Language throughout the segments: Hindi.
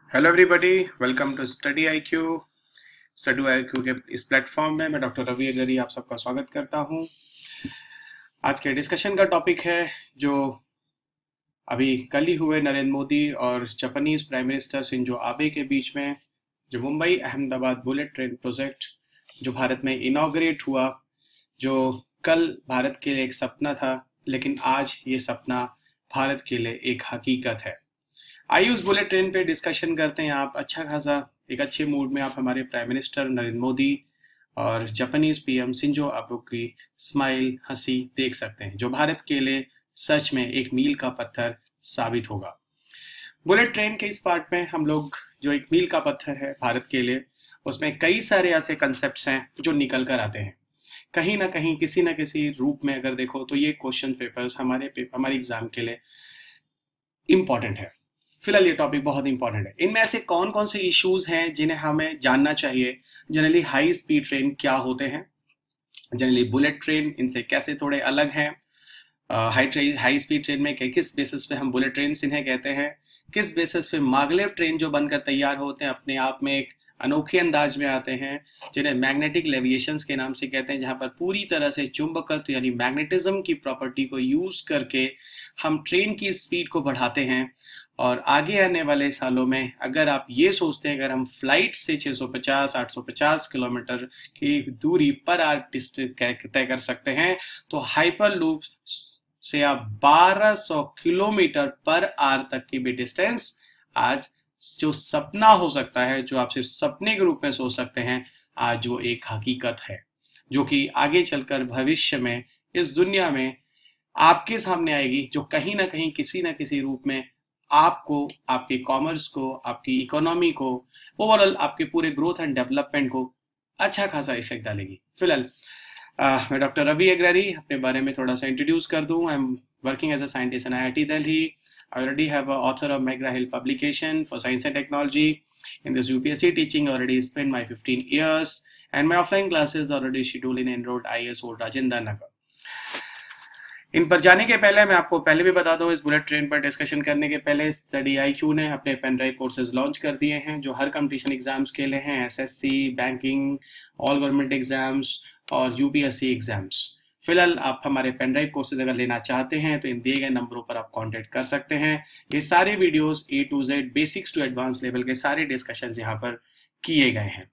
Hello everybody, welcome to Study I Q के इस प्लेटफॉर्म में मैं डॉक्टर रवि अगरी आप सबका स्वागत करता हूं। आज के डिस्कशन का टॉपिक है जो अभी कल ही हुए नरेंद्र मोदी और Japanese prime minister Shinzo Abe के बीच में जो Mumbai Ahmedabad bullet train project जो भारत में इनॉग्रेट हुआ, जो कल भारत के लिए एक सपना था लेकिन आज ये सपना भारत के लिए एक हकीकत है। आइए उस बुलेट ट्रेन पे डिस्कशन करते हैं। आप अच्छा खासा एक अच्छे मूड में आप हमारे प्राइम मिनिस्टर नरेंद्र मोदी और जापानीज पीएम शिंजो आबे की स्माइल हंसी देख सकते हैं, जो भारत के लिए सच में एक मील का पत्थर साबित होगा। बुलेट ट्रेन के इस पार्ट में हम लोग जो एक मील का पत्थर है भारत के लिए, उसमें कई सारे ऐसे कंसेप्ट्स हैं जो निकल कर आते हैं। कहीं ना कहीं किसी न किसी रूप में अगर देखो तो ये क्वेश्चन पेपर्स हमारे एग्जाम के लिए इम्पॉर्टेंट है। फिलहाल ये टॉपिक बहुत इंपॉर्टेंट है। इनमें ऐसे कौन कौन से इश्यूज हैं जिन्हें हमें जानना चाहिए। जनरली हाई स्पीड ट्रेन क्या होते हैं, जनरली बुलेट ट्रेन इनसे कैसे थोड़े अलग हैं, हाई स्पीड ट्रेन में किस बेसिस पे हम बुलेट ट्रेन इन्हें कहते हैं, किस बेसिस पे maglev ट्रेन जो बनकर तैयार होते हैं अपने आप में एक अनोखे अंदाज में आते हैं, जिन्हें मैग्नेटिक लेविएशंस के नाम से कहते हैं, जहां पर पूरी तरह से चुंबकत्व यानी मैग्नेटिज्म की प्रॉपर्टी को यूज करके हम ट्रेन की स्पीड को बढ़ाते हैं। और आगे आने वाले सालों में अगर आप ये सोचते हैं अगर हम फ्लाइट से 650 850 किलोमीटर की दूरी पर आर तय कर सकते हैं, तो हाइपर लूप से आप 1200 किलोमीटर पर आर तक की भी डिस्टेंस आज जो सपना हो सकता है, जो आप सिर्फ सपने के रूप में सोच सकते हैं, आज वो एक हकीकत है जो कि आगे चलकर भविष्य में इस दुनिया में आपके सामने आएगी, जो कहीं ना कहीं किसी ना किसी रूप में आपको, आपके कॉमर्स को, आपकी इकोनॉमी को, ओवरऑल आपके पूरे ग्रोथ एंड डेवलपमेंट को अच्छा खासा इफेक्ट डालेगी। फिलहाल मैं डॉक्टर रवि अग्ररी अपने बारे में थोड़ा सा इंट्रोड्यूस कर दूं। I am working as a scientist in IIT Delhi. I already have an author of McGraw-Hill publication for science and technology. In this UPSC teaching already spent my 15 years and my offline classes already scheduled in Enrolled IAS Old Rajendra Nagar. इन पर जाने के पहले मैं आपको पहले भी बता दूं, इस बुलेट ट्रेन पर डिस्कशन करने के पहले स्टडी IQ ने अपने पेन ड्राइव कोर्सेज लॉन्च कर दिए हैं जो हर कंपटीशन एग्जाम्स के लिए हैं, SSC, banking, all government exams और UPSC एग्जाम्स। फिलहाल आप हमारे पेन ड्राइव कोर्सेज अगर लेना चाहते हैं तो इन दिए गए नंबरों पर आप कांटेक्ट कर सकते हैं। ये सारे videos A to Z basics to advance level के सारे डिस्कशन यहाँ पर किए गए हैं।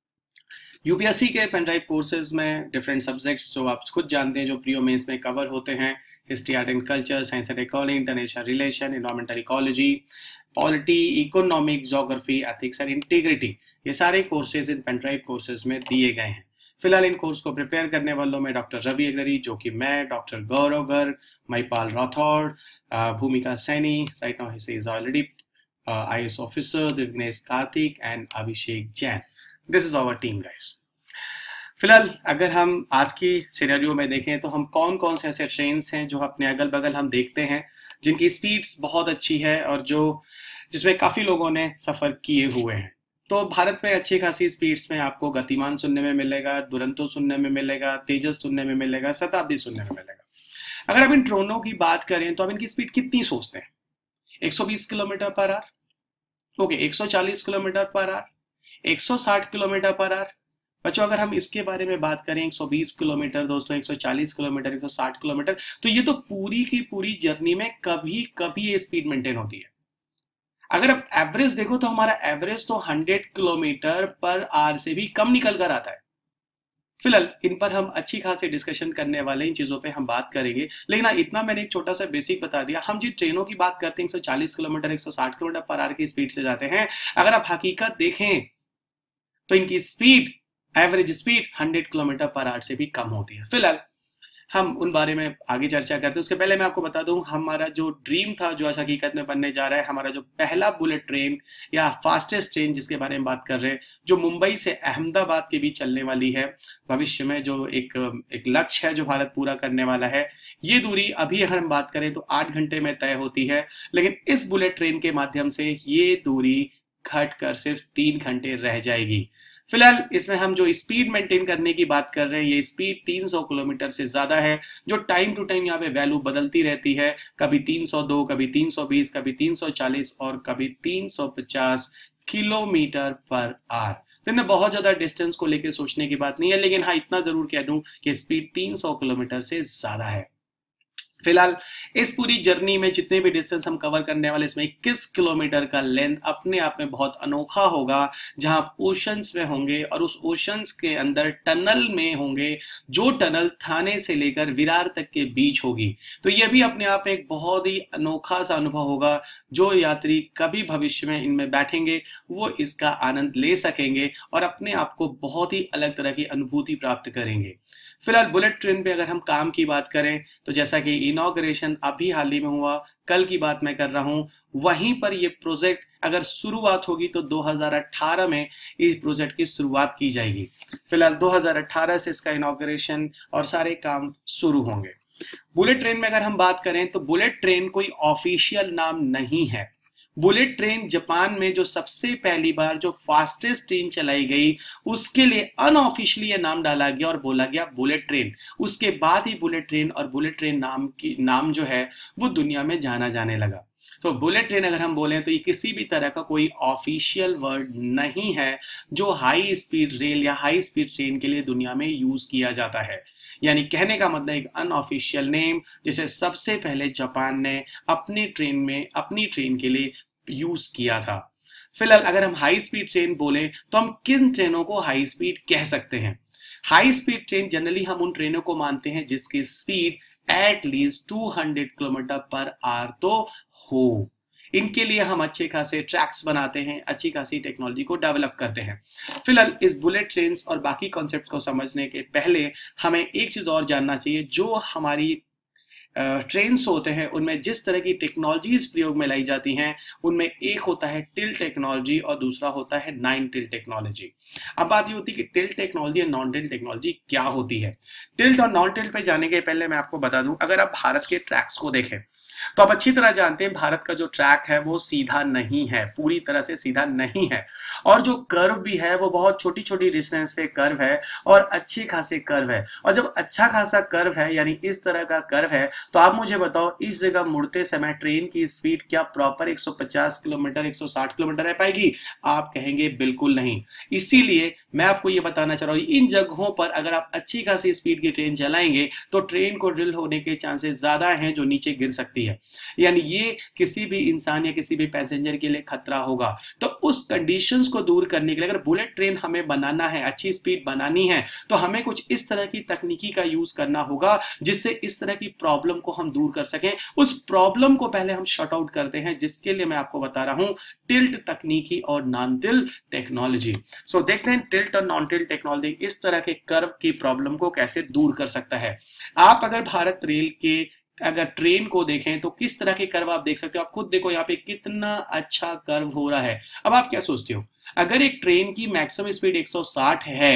UPSC के पेन ड्राइव कोर्सेज में डिफरेंट सब्जेक्ट्स जो आप खुद जानते हैं जो प्रीओ मेंस में कवर होते हैं, history, art and culture, science and technology, international relation, environmental ecology, polity, economics, geography, ethics and integrity, ये सारे कोर्सेज इन पेन ड्राइव कोर्सेज में दिए गए हैं। फिलहाल इन कोर्स को प्रिपेयर करने वालों में डॉक्टर रवि अग्ररी, जो कि मैं, doctor Gaurav Garg, Mahipal Rathore, Bhumika Saini, right now he is already IAS officer, Dignesh Kartik and Abhishek Jain. This is our team guys. फिलहाल अगर हम आज की सिनेरियो में देखें तो हम कौन कौन से ऐसे ट्रेन्स हैं जो अपने अगल बगल हम देखते हैं जिनकी स्पीड्स बहुत अच्छी है और जिसमें काफी लोगों ने सफर किए हुए हैं। तो भारत में अच्छी खासी स्पीड्स में आपको गतिमान सुनने में मिलेगा, दुरंतो सुनने में मिलेगा, तेजस सुनने में मिलेगा, शताब्दी सुनने में मिलेगा। अगर आप इन ट्रेनों की बात करें तो आप इनकी स्पीड कितनी सोचते हैं? 120 kilometre per hour, okay, 140 kilometre per hour, 160 kilometre per hour. बच्चों अगर हम इसके बारे में बात करें 120 किलोमीटर, दोस्तों 140 किलोमीटर, 160 किलोमीटर, तो ये तो पूरी की पूरी जर्नी में कभी कभी ये स्पीड मेंटेन होती है। अगर आप एवरेज देखो तो हमारा एवरेज तो 100 किलोमीटर पर आवर से भी कम निकल कर आता है। फिलहाल इन पर हम अच्छी खासी डिस्कशन करने वाले, इन चीजों पे हम बात करेंगे, लेकिन इतना मैंने एक छोटा सा बेसिक बता दिया। हम जिन ट्रेनों की बात करते हैं 140 किलोमीटर, 160 किलोमीटर पर आवर की स्पीड से जाते हैं, अगर आप हकीकत देखें तो इनकी speed, average speed 100 kilometre per hour से भी कम होती है। फिलहाल हम उन बारे में आगे चर्चा करते हैं। उसके पहले मैं आपको बता दूं, हमारा जो ड्रीम था जो आज हकीकत में बनने जा रहा है, हमारा जो पहला बुलेट ट्रेन या फास्टेस्ट ट्रेन जिसके बारे में बात कर रहे हैं, जो मुंबई से अहमदाबाद के बीच चलने वाली है भविष्य में, जो एक लक्ष्य है जो भारत पूरा करने वाला है। ये दूरी अभी अगर हम बात करें तो 8 घंटे में तय होती है, लेकिन इस बुलेट ट्रेन के माध्यम से ये दूरी घट कर सिर्फ 3 घंटे रह जाएगी। फिलहाल इसमें हम जो स्पीड मेंटेन करने की बात कर रहे हैं, ये स्पीड 300 किलोमीटर से ज्यादा है, जो टाइम टू टाइम यहाँ पे वैल्यू बदलती रहती है, कभी 302, कभी 320, कभी 340 और कभी 350 किलोमीटर पर आवर। तो इनमें बहुत ज्यादा डिस्टेंस को लेकर सोचने की बात नहीं है, लेकिन हाँ इतना जरूर कह दूं कि स्पीड 300 किलोमीटर से ज्यादा है। फिलहाल इस पूरी जर्नी में जितने भी डिस्टेंस हम कवर करने वाले, इसमें 21 किलोमीटर का लेंथ अपने आप में बहुत अनोखा होगा, जहां आप ओशंस में होंगे और उस ओशंस के अंदर टनल में होंगे, जो टनल थाने से लेकर विरार तक के बीच होगी। तो यह भी अपने आप में एक बहुत ही अनोखा सा अनुभव होगा। जो यात्री कभी भविष्य में इनमें बैठेंगे वो इसका आनंद ले सकेंगे और अपने आप को बहुत ही अलग तरह की अनुभूति प्राप्त करेंगे। फिलहाल बुलेट ट्रेन पे अगर हम काम की बात करें, तो जैसा कि इनॉग्रेशन अभी हाल ही में हुआ, कल की बात मैं कर रहा हूं, वहीं पर ये प्रोजेक्ट अगर शुरुआत होगी तो 2018 में इस प्रोजेक्ट की शुरुआत की जाएगी। फिलहाल 2018 से इसका इनॉग्रेशन और सारे काम शुरू होंगे। बुलेट ट्रेन में अगर हम बात करें तो बुलेट ट्रेन कोई ऑफिशियल नाम नहीं है। बुलेट ट्रेन जापान में जो सबसे पहली बार जो फास्टेस्ट ट्रेन चलाई गई, उसके लिए अनऑफिशियली यह नाम डाला गया और बोला गया बुलेट ट्रेन। उसके बाद ही बुलेट ट्रेन और बुलेट ट्रेन नाम जो है वो दुनिया में जाना जाने लगा। तो बुलेट ट्रेन अगर हम बोलें तो ये किसी भी तरह का कोई ऑफिशियल वर्ड नहीं है जो हाई स्पीड रेल या हाई स्पीड ट्रेन के लिए दुनिया में यूज किया जाता है। यानी कहने का मतलब एक अनऑफिशियल नेम जिसे सबसे पहले जापान ने अपनी ट्रेन के लिए यूज किया था। फिलहाल अगर हम हाई स्पीड ट्रेन बोले तो हम किन ट्रेनों को हाई स्पीड कह सकते हैं? हाई स्पीड ट्रेन जनरली हम उन ट्रेनों को मानते हैं जिसकी speed at least 200 kilometre per hour तो हो। इनके लिए हम अच्छे खासे ट्रैक्स बनाते हैं, अच्छी खासी टेक्नोलॉजी को डेवलप करते हैं। फिलहाल इस बुलेट ट्रेन और बाकी कॉन्सेप्ट को समझने के पहले हमें एक चीज और जानना चाहिए। जो हमारी ट्रेन्स होते हैं उनमें जिस तरह की टेक्नोलॉजीज प्रयोग में लाई जाती हैं, उनमें एक होता है टिल्ट टेक्नोलॉजी और दूसरा होता है नाइन टिल्ट टेक्नोलॉजी। अब बात ये होती है कि टिल्ट टेक्नोलॉजी और नॉन टिल्ट टेक्नोलॉजी क्या होती है। टिल्ट और नॉन टिल्ट पे जाने के पहले मैं आपको बता दूं, अगर आप भारत के ट्रैक्स को देखें तो आप अच्छी तरह जानते हैं भारत का जो ट्रैक है वो सीधा नहीं है, पूरी तरह से सीधा नहीं है, और जो कर्व भी है वो बहुत छोटी छोटी डिस्टेंस पे कर्व है और अच्छे खासे कर्व है। और जब अच्छा खासा कर्व है यानी इस तरह का कर्व है, तो आप मुझे बताओ इस जगह मुड़ते समय ट्रेन की स्पीड क्या प्रॉपर 150 किलोमीटर 160 किलोमीटर रह पाएगी? आप कहेंगे बिल्कुल नहीं। इसीलिए मैं आपको ये बताना चाह रहा हूं, इन जगहों पर अगर आप अच्छी खासी स्पीड की ट्रेन चलाएंगे तो ट्रेन को ड्रिल होने के चांसेस ज्यादा हैं जो नीचे गिर सकती है। यानी ये किसी भी इंसान या किसी भी पैसेंजर के लिए खतरा होगा। तो उस कंडीशंस को दूर करने के लिए अगर बुलेट ट्रेन हमें बनाना है, अच्छी स्पीड बनानी है, तो हमें कुछ इस तरह की तकनीकी का यूज करना होगा जिससे इस तरह की प्रॉब्लम को हम दूर कर सकें। उस प्रॉब्लम को पहले हम शॉर्ट आउट करते हैं, जिसके लिए मैं आपको बता रहा हूं टिल्ट तकनीकी और नॉन टिल्ट टेक्नोलॉजी। सो देखते हैं टिल्ट और नॉन टिल्ट टेक्नोलॉजी इस तरह के कर्व की प्रॉब्लम को कैसे दूर कर सकता है। आप अगर भारत रेल के अगर ट्रेन को देखें तो किस तरह के कर्व आप देख सकते हो। आप खुद देखो यहाँ पे कितना अच्छा कर्व हो रहा है। अब आप क्या सोचते हो, अगर एक ट्रेन की मैक्सिमम स्पीड 160 है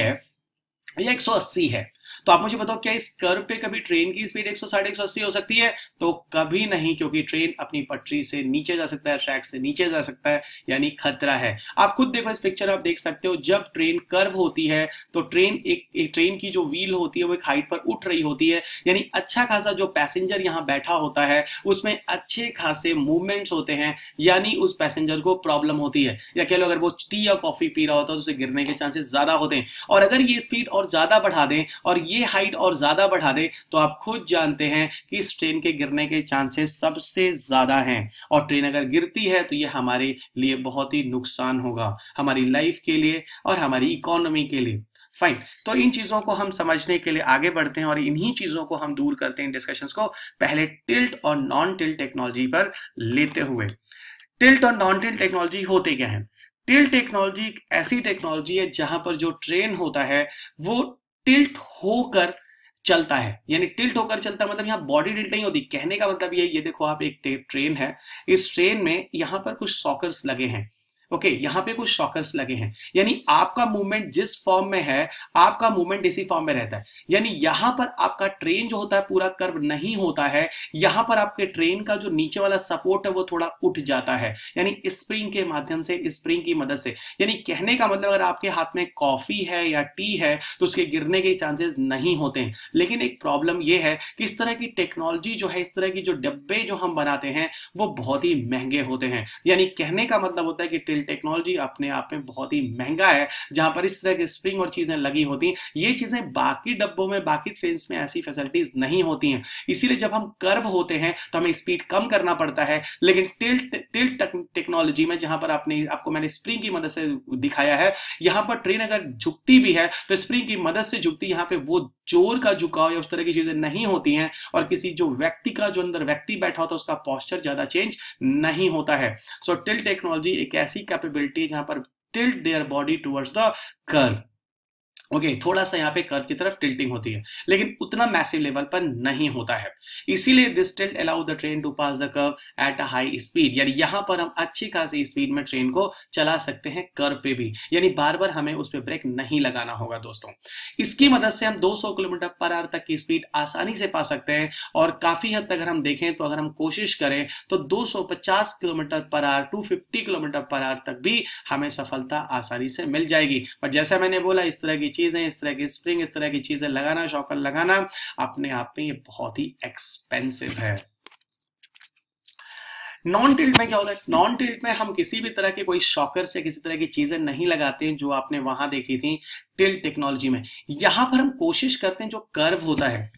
या 180 है, तो आप मुझे बताओ क्या इस कर्व पे कभी ट्रेन की स्पीड 160 180 हो सकती है? तो कभी नहीं, क्योंकि ट्रेन अपनी पटरी से नीचे जा सकता है, ट्रैक से नीचे जा सकता है, यानी खतरा है। आप खुद देखो इस पिक्चर आप देख सकते हो, जब ट्रेन कर्व होती है तो ट्रेन एक ट्रेन की जो व्हील होती है वो एक हाइट पर उठ रही होती है, यानी अच्छा खासा जो पैसेंजर यहाँ बैठा होता है उसमें अच्छे खासे मूवमेंट्स होते हैं, यानी उस पैसेंजर को प्रॉब्लम होती है। या कह लो अगर वो टी या कॉफी पी रहा होता है तो उसे गिरने के चांसेस ज्यादा होते हैं। और अगर ये स्पीड और ज्यादा बढ़ा दें और ये हाइट और ज्यादा बढ़ा दे तो आप खुद जानते हैं कि इस ट्रेन के गिरने के चांसेस सबसे ज्यादा हैं। और ट्रेन अगर गिरती है तो ये हमारे लिए बहुत ही नुकसान होगा, हमारी लाइफ के लिए और हमारी इकोनॉमी के लिए। फाइन, तो इन चीजों को हम समझने के लिए आगे बढ़ते हैं और इन्हीं चीजों को हम दूर करते हैं डिस्कशंस को, पहले टिल्ट और नॉन टिल्ट टेक्नोलॉजी पर लेते हुए। टिल्ट और नॉन टिल्ट टेक्नोलॉजी होते क्या है? टिल्ट टेक्नोलॉजी एक ऐसी टेक्नोलॉजी है जहां पर जो ट्रेन होता है वो टिल्ट होकर चलता है। यानी टिल्ट होकर चलता है मतलब यहाँ बॉडी टिल्ट नहीं होती। कहने का मतलब ये देखो आप एक ट्रेन है, इस ट्रेन में यहाँ पर कुछ सॉकर्स लगे हैं ओके, यहाँ पे कुछ शॉकर्स लगे हैं, यानी आपका मूवमेंट जिस फॉर्म में है आपका मूवमेंट इसी फॉर्म में रहता है। यानी यहां पर आपका ट्रेन जो होता है पूरा कर्व नहीं होता है, यहां पर आपके ट्रेन का जो नीचे वाला सपोर्ट है वो थोड़ा उठ जाता है, यानी स्प्रिंग के माध्यम से, स्प्रिंग की मदद से। यानी कहने का मतलब अगर आपके हाथ में कॉफी है या टी है तो उसके गिरने के चांसेस नहीं होते हैं। लेकिन एक प्रॉब्लम यह है कि इस तरह की टेक्नोलॉजी जो है, इस तरह की जो डब्बे जो हम बनाते हैं वो बहुत ही महंगे होते हैं। यानी कहने का मतलब होता है कि टिल्ट टेक्नोलॉजी अपने आप में बहुत ही महंगा है, जहां पर इस तरह के स्प्रिंग और चीजें लगी होती हैं। ये चीजें बाकी डब्बों में, बाकी ट्रेन में ऐसी फैसिलिटीज नहीं होती हैं। इसीलिए जब हम कर्व होते हैं तो हमें स्पीड कम करना पड़ता है। लेकिन टिल्ट टेक्नोलॉजी में, जहां पर आपको मैंने स्प्रिंग की मदद से दिखाया है, यहां पर ट्रेन अगर झुकती भी है तो स्प्रिंग की मदद से झुकती, यहां पे वो जोर का झुकाव या उस तरह की चीजें नहीं होती हैं, और किसी जो व्यक्ति का, जो अंदर व्यक्ति बैठा होता है उसका पोस्चर ज्यादा चेंज नहीं होता है। सो टिल्ट टेक्नोलॉजी एक ऐसी कैपेबिलिटी है जहां पर tilt their body towards the curve. Okay, थोड़ा सा यहाँ पे कर्व की तरफ टिल्टिंग होती है, लेकिन उतना मैसिव लेवल पर नहीं होता है। इसीलिए this tilt allow the train to pass the curve at a high speed, यानी यहाँ पर हम अच्छी खासी स्पीड में ट्रेन को चला सकते हैं कर्व पे भी, यानी बार बार हमें उस पर ब्रेक नहीं लगाना होगा दोस्तों। इसकी मदद से हम 200 किलोमीटर पर आवर तक की स्पीड आसानी से पा सकते हैं, और काफी हद तक अगर हम देखें तो अगर हम कोशिश करें तो 250 kilometre per our, 250 kilometre per our तक भी हमें सफलता आसानी से मिल जाएगी। पर जैसा मैंने बोला, इस तरह की चीजें, इस तरह की स्प्रिंग, इस तरह की चीजें लगाना, शॉकर लगाना, अपने आप में ये बहुत ही एक्सपेंसिव है। नॉन टिल्ट में क्या होता है? नॉन टिल्ट में हम किसी भी तरह के कोई शॉकर से किसी तरह की चीजें नहीं लगाते हैं जो आपने वहां देखी थी टिल्ट टेक्नोलॉजी में। यहां पर हम कोशिश करते हैं जो कर्व होता है,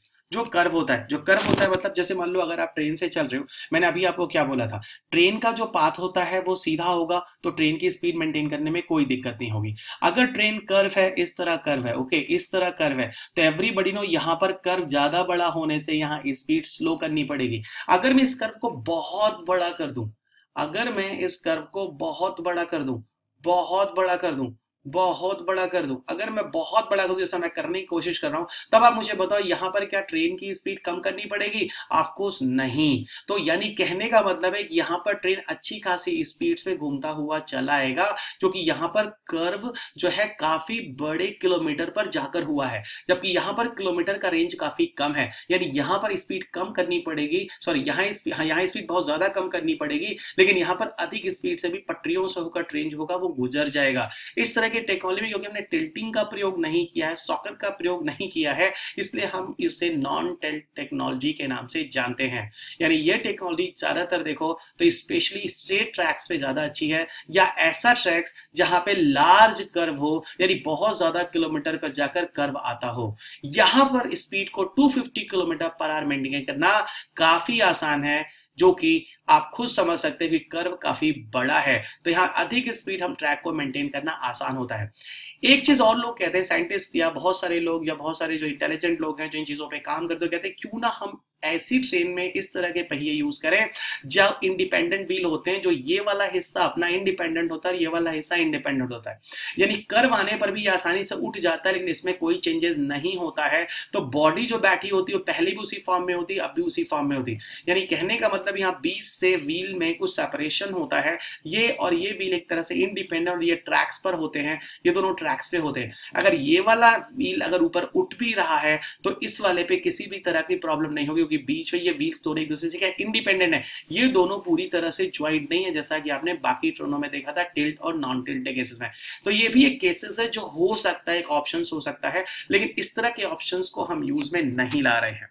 मतलब जैसे मान लो अगर आप ट्रेन से चल रहे हो, मैंने अभी आपको क्या बोला था, ट्रेन का जो पाथ होता है वो सीधा होगा तो ट्रेन की स्पीड मेंटेन करने में कोई दिक्कत नहीं होगी। अगर ट्रेन कर्व है, इस तरह कर्व है, ओके, इस तरह कर्व है, तो एवरीबडी नो यहां पर कर्व ज्यादा बड़ा होने से यहां स्पीड स्लो करनी पड़ेगी। अगर मैं इस कर्व को बहुत बड़ा कर दूं, अगर मैं इस कर्व को बहुत बड़ा कर दूं, बहुत बड़ा कर दूं, बहुत बड़ा कर दूं, अगर मैं बहुत बड़ा कर दूं जैसा मैं करने की कोशिश कर रहा हूं, तब आप मुझे बताओ यहां पर क्या ट्रेन की स्पीड कम करनी पड़ेगी? ऑफ कोर्स नहीं। तो यानी कहने का मतलब है कि यहां पर ट्रेन अच्छी खासी स्पीड से घूमता हुआ चला आएगा, क्योंकि यहां पर कर्व जो है काफी बड़े किलोमीटर पर जाकर हुआ है, जबकि यहां पर किलोमीटर का रेंज काफी कम है। यानी यहां पर स्पीड कम करनी पड़ेगी, सॉरी यहां स्पीड बहुत ज्यादा कम करनी पड़ेगी, लेकिन यहां पर अधिक स्पीड से भी पटरियों से होकर ट्रेन जो होगा वो गुजर जाएगा। इस तरह के टेक्नोलॉजी में क्योंकि हमने टिल्टिंग का प्रयोग नहीं किया है, सॉकर का प्रयोग नहीं किया है, इसलिए हम इसे नॉन टिल्ट टेक्नोलॉजी के नाम से जानते हैं। यानी यह टेक्नोलॉजी ज्यादातर देखो तो स्पेशली स्ट्रेट ट्रैक्स पे ज्यादा अच्छी है, या ऐसा ट्रैक्स जहां पे लार्ज कर्व हो, यानी बहुत ज्यादा किलोमीटर पर जाकर कर्व आता हो। यहां पर स्पीड को 250 किलोमीटर पर आवर मेंटेन करना काफी आसान है, जो कि आप खुद समझ सकते हैं कि कर्व काफी बड़ा है, तो यहां अधिक स्पीड हम ट्रैक को मेंटेन करना आसान होता है। एक चीज और लोग कहते हैं, साइंटिस्ट या बहुत सारे लोग या बहुत सारे जो इंटेलिजेंट लोग हैं जो इन चीजों पे काम करते हैं, कहते हैं क्यों ना हम ऐसी ट्रेन में इस तरह के पहिए यूज करें जब इंडिपेंडेंट व्हील होते हैं, जो ये वाला हिस्सा अपना इंडिपेंडेंट होता है, ये वाला हिस्सा इंडिपेंडेंट होता है। यानी कर्व आने पर भी आसानी से उठ जाता है, लेकिन इसमें कोई चेंजेस नहीं होता है। तो बॉडी जो बैठी होती है वो पहले भी उसी फॉर्म में होती है, अब भी उसी फॉर्म में होती है। यानी कहने का मतलब यहाँ बीच से व्हील में कुछ सेपरेशन होता है, ये और ये व्हील एक तरह से इंडिपेंडेंट, और ये ट्रैक्स पर होते हैं, ये दोनों ट्रैक्स पे होते हैं। अगर ये वाला व्हील अगर ऊपर उठ भी रहा है तो इस वाले पे किसी भी तरह की प्रॉब्लम नहीं होगी, क्योंकि बीच में ये व्हील्स दोनों एक दूसरे से क्या इंडिपेंडेंट है, ये दोनों पूरी तरह से ज्वाइंट नहीं है, जैसा कि आपने बाकी ट्रेनों में देखा था टिल्ट और नॉन टिल्ट केसेस में। तो ये भी एक केसेस है जो हो सकता है, एक ऑप्शन हो सकता है, लेकिन इस तरह के ऑप्शंस को हम यूज में नहीं ला रहे हैं।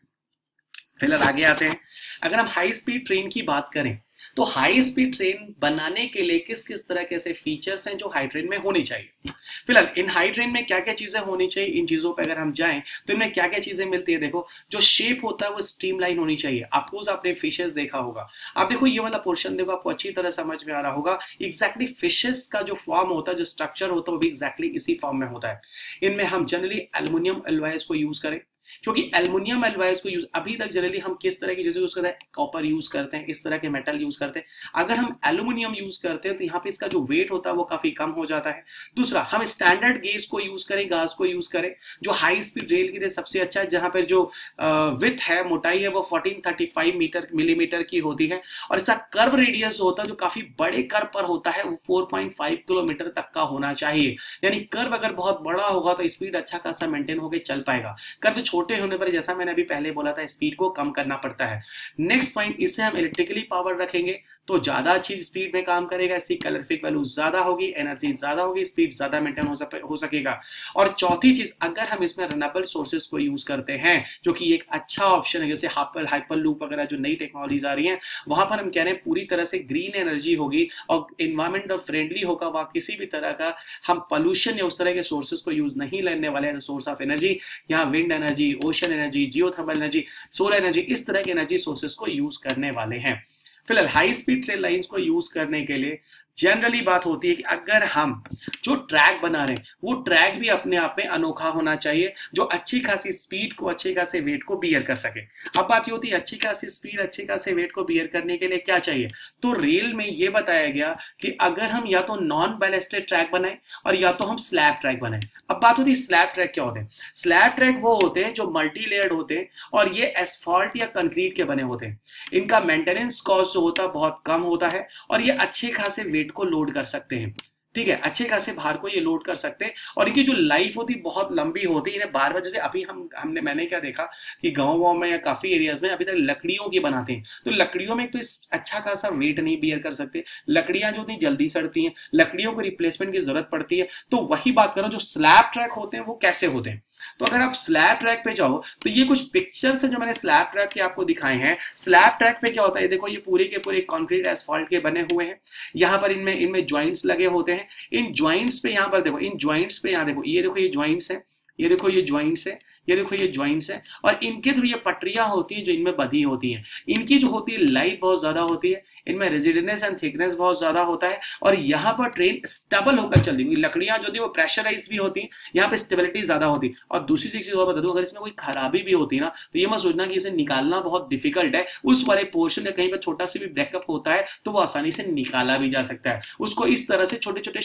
फिलहाल आगे आते हैं। अगर हम हाई स्पीड ट्रेन की बात करें तो हाई स्पीड ट्रेन बनाने के लिए किस किस तरह के ऐसे फीचर्स हैं जो हाई ट्रेन में होनी चाहिए। फिलहाल इन हाई ट्रेन में क्या क्या चीजें होनी चाहिए, इन चीजों पे अगर हम जाएं तो इनमें क्या क्या चीजें मिलती है। देखो, जो शेप होता है वो स्ट्रीमलाइन होनी चाहिए। ऑफकोर्स आपने फिशेस देखा होगा, आप देखो ये वाला पोर्शन देखो, आपको अच्छी तरह समझ में आ रहा होगा। एग्जैक्टली फिशेस का जो फॉर्म होता है, जो स्ट्रक्चर होता है, वो भी एग्जैक्टली इसी फॉर्म में होता है। इनमें हम जनरली एल्युमिनियम एलॉयज को यूज करें, क्योंकि एल्युमिनियम एलॉयज को यूज अभी तक जनरली हम किस तरह की चीजें यूज करते हैं, कॉपर यूज करते हैं, इस तरह के मेटल यूज करते हैं। अगर हम एल्युमिनियम यूज करते हैं तो यहाँ पे इसका जो वेट होता है वो काफी कम हो जाता है। दूसरा, हम स्टैंडर्ड गेज को यूज करें, गाज को यूज करें, जो हाई स्पीड रेल के लिए सबसे अच्छा है, जहां पर जो विथ है, मोटाई है, वो 1435 मिलीमीटर की होती है, और इसका कर्व रेडियस होता है जो काफी बड़े कर्व पर होता है वो 4.5 किलोमीटर तक का होना चाहिए। यानी कर्व अगर बहुत बड़ा होगा तो स्पीड अच्छा खासा मेंटेन होकर चल पाएगा। कर्व छोटे होने पर, जैसा मैंने अभी पहले बोला था, स्पीड को कम करना पड़ता है। नेक्स्ट पॉइंट, इसे हम इलेक्ट्रिकली पावर रखेंगे तो ज्यादा अच्छी स्पीड में काम करेगा, इसकी कैलोरीफिक वैल्यू ज्यादा होगी, एनर्जी ज्यादा होगी, स्पीड ज्यादा मेंटेन हो सकेगा। और चौथी चीज, अगर हम इसमें रिन्यूएबल सोर्सेज को यूज करते हैं, जो कि एक अच्छा ऑप्शन है, जैसे हाइपर लूप वगैरह जो नई टेक्नोलॉजीज आ रही हैं, वहां पर हम कह रहे हैं पूरी तरह से ग्रीन एनर्जी होगी और इन्वायरमेंट फ्रेंडली होगा। वहां किसी भी तरह का हम पोल्यूशन या उस तरह के सोर्सेज को यूज नहीं लेने वाले हैं सोर्स ऑफ एनर्जी। यहाँ wind energy, ocean energy, geothermal energy, solar energy, इस तरह के एनर्जी सोर्सेज को यूज करने वाले हैं। फिलहाल हाई स्पीड ट्रेन लाइंस को यूज करने के लिए जनरली बात होती है कि अगर हम जो ट्रैक बना रहे हैं वो ट्रैक भी अपने आप में अनोखा होना चाहिए, जो अच्छी खासी स्पीड को, अच्छे खासे वेट को बियर कर सके। अब बात ये होती है अच्छी खासी स्पीड, अच्छे खासे वेट को बियर करने के लिए क्या चाहिए, तो रेल में ये बताया गया कि अगर हम या तो नॉन बैलेस्टेड ट्रैक बनाए और या तो हम स्लैब ट्रैक बनाए। अब बात होती है स्लैब ट्रैक क्या होते हैं। स्लैब ट्रैक वो होते हैं जो मल्टी लेयर्ड होते हैं और ये एस्फॉल्ट या कंक्रीट के बने होते हैं। इनका मेंटेनेंस कॉस्ट जो होता है बहुत कम होता है और ये अच्छे खासे वेट को लोड कर सकते हैं। ठीक है, अच्छे खासे भार को ये लोड कर सकते हैं और इनकी जो लाइफ होती है बहुत लंबी होती है। इन्हें बार बार, जैसे अभी मैंने क्या देखा कि गाँव में या काफी एरियाज में अभी तक लकड़ियों की बनाते हैं, तो लकड़ियों में तो इस अच्छा खासा वेट नहीं बियर कर सकते, लकड़ियां जो होती हैं जल्दी सड़ती हैं, लकड़ियों को रिप्लेसमेंट की जरूरत पड़ती है। तो वही बात करो, जो स्लैब ट्रैक होते हैं वो कैसे होते हैं। तो अगर आप स्लैब ट्रैक पे जाओ तो ये कुछ पिक्चर्स है जो मैंने स्लैब ट्रैक के आपको दिखाए हैं। स्लैब ट्रैक पे क्या होता है, देखो ये पूरे के पूरे कंक्रीट एस्फॉल्ट के बने हुए हैं। यहाँ पर इनमें ज्वाइंट्स लगे होते हैं। इन ज्वाइंट्स पे यहाँ पर देखो, इन ज्वाइंट्स पे यहाँ देखो, ये देखो ये ज्वाइंट्स है, ये देखो ये ज्वाइंट्स है, ये देखो ये ज्वाइंट्स है, और इनके थ्रू ये पटरियां होती हैं जो इनमें बंधी होती हैं। इनकी जो होती है लाइफ बहुत ज्यादा होती है, इनमें रेजिडेंस एंड थिकनेस बहुत ज्यादा होता है, और यहाँ पर ट्रेन स्टेबल होकर चलती है। लकड़ियां जो थी वो प्रेशराइज भी होती हैं, यहाँ पे स्टेबिलिटी ज्यादा होती है। और दूसरी चीज और बता दूं, अगर इसमें कोई खराबी भी होती है ना तो ये मत सोचना कि इसे निकालना बहुत डिफिकल्ट है। उस वाले पोर्शन में कहीं पर छोटा सा भी ब्रेकअप होता है तो वो आसानी से निकाला भी जा सकता है। उसको इस तरह से छोटे छोटे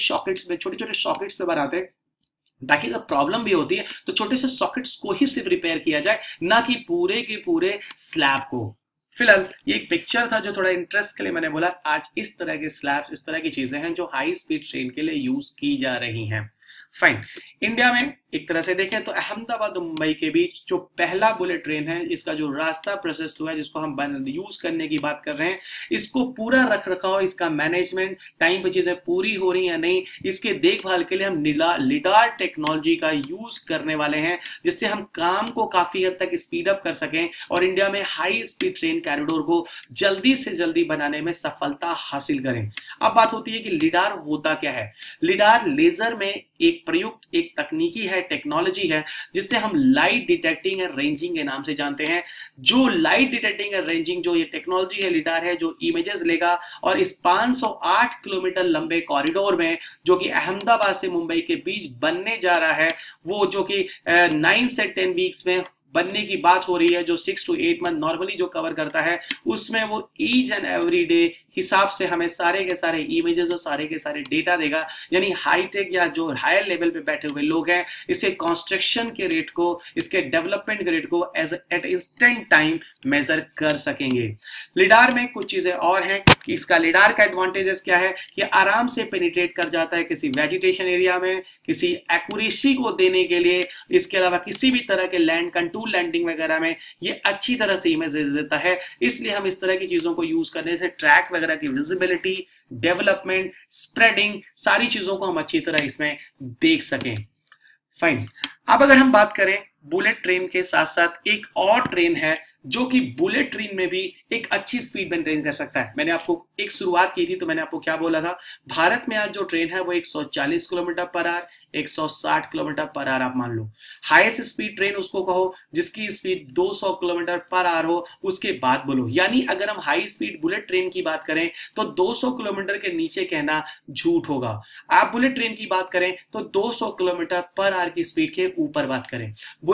सॉकेट्स में बनाते हैं ताकि अगर प्रॉब्लम भी होती है तो छोटे से सॉकेट्स को ही सिर्फ रिपेयर किया जाए, ना कि पूरे के पूरे स्लैब को। फिलहाल ये एक पिक्चर था जो थोड़ा इंटरेस्ट के लिए मैंने बोला। आज इस तरह के स्लैब्स, इस तरह की चीजें हैं जो हाई स्पीड ट्रेन के लिए यूज की जा रही हैं। फाइन, इंडिया में एक तरह से देखें तो अहमदाबाद और मुंबई के बीच जो पहला बुलेट ट्रेन है, इसका जो रास्ता प्रशस्त हुआ है, जिसको हम यूज करने की बात कर रहे हैं, इसको पूरा रख रखाव, इसका मैनेजमेंट, टाइम पे चीजें पूरी हो रही या नहीं, इसके देखभाल के लिए हम लिडार टेक्नोलॉजी का यूज करने वाले हैं, जिससे हम काम को काफी हद तक स्पीड अप कर सकें और इंडिया में हाई स्पीड ट्रेन कॉरिडोर को जल्दी से जल्दी बनाने में सफलता हासिल करें। अब बात होती है कि लिडार होता क्या है। लिडार लेजर में एक प्रयुक्त एक तकनीकी है, टेक्नोलॉजी है, जिससे हम लाइट डिटेक्टिंग एंड रेंजिंग के नाम से जानते हैं। जो लाइट डिटेक्टिंग एंड रेंजिंग जो ये टेक्नोलॉजी है, लिडार है, जो इमेजेस लेगा और इस 508 किलोमीटर लंबे कॉरिडोर में जो कि अहमदाबाद से मुंबई के बीच बनने जा रहा है, वो जो कि 9 से 10 वीक्स में बनने की बात हो रही है, जो 6 to 8 मंथ नॉर्मली जो कवर करता है, उसमें वो ईच एंड एवरी डे हिसाब से हमें सारे के सारे इमेजेस और सारे के सारे डेटा देगा। यानी हाईटेक या जो हायर लेवल पे बैठे हुए लोग हैं, इसके कंस्ट्रक्शन के रेट को, इसके डेवलपमेंट के रेट को एट इंस्टेंट टाइम मेजर कर सकेंगे। लिडार में कुछ चीजें और हैं कि इसका लिडार का एडवांटेजेस क्या है कि आराम से पेनिट्रेट कर जाता है किसी वेजिटेशन एरिया में, किसी एक्यूरेसी को देने के लिए। इसके अलावा किसी भी तरह के लैंड कंटूर लैंडिंग वगैरह में ये अच्छी तरह से इमेजेस देता है। इसलिए हम इस तरह की चीजों को यूज करने से ट्रैक वगैरह की विजिबिलिटी, डेवलपमेंट, स्प्रेडिंग, सारी चीजों को हम अच्छी तरह इसमें देख सकें। फाइन, अब अगर हम बात करें बुलेट ट्रेन के साथ साथ एक और ट्रेन है जो कि बुलेट ट्रेन में भी एक अच्छी स्पीड मेंटेन कर सकता है। मैंने आपको एक शुरुआत की थी तो मैंने आपको क्या बोला था, भारत में आज जो ट्रेन है वो 140 kilometre per hour, 160 kilometre per our आप मान लो। हाईएस्ट स्पीड ट्रेन उसको कहो जिसकी स्पीड 200 किलोमीटर पर आवर हो, उसके बाद बोलो। यानी अगर हम हाई स्पीड बुलेट ट्रेन की बात करें तो 200 किलोमीटर के नीचे कहना झूठ होगा। आप बुलेट ट्रेन की बात करें तो 200 किलोमीटर पर आवर की स्पीड के ऊपर बात करें।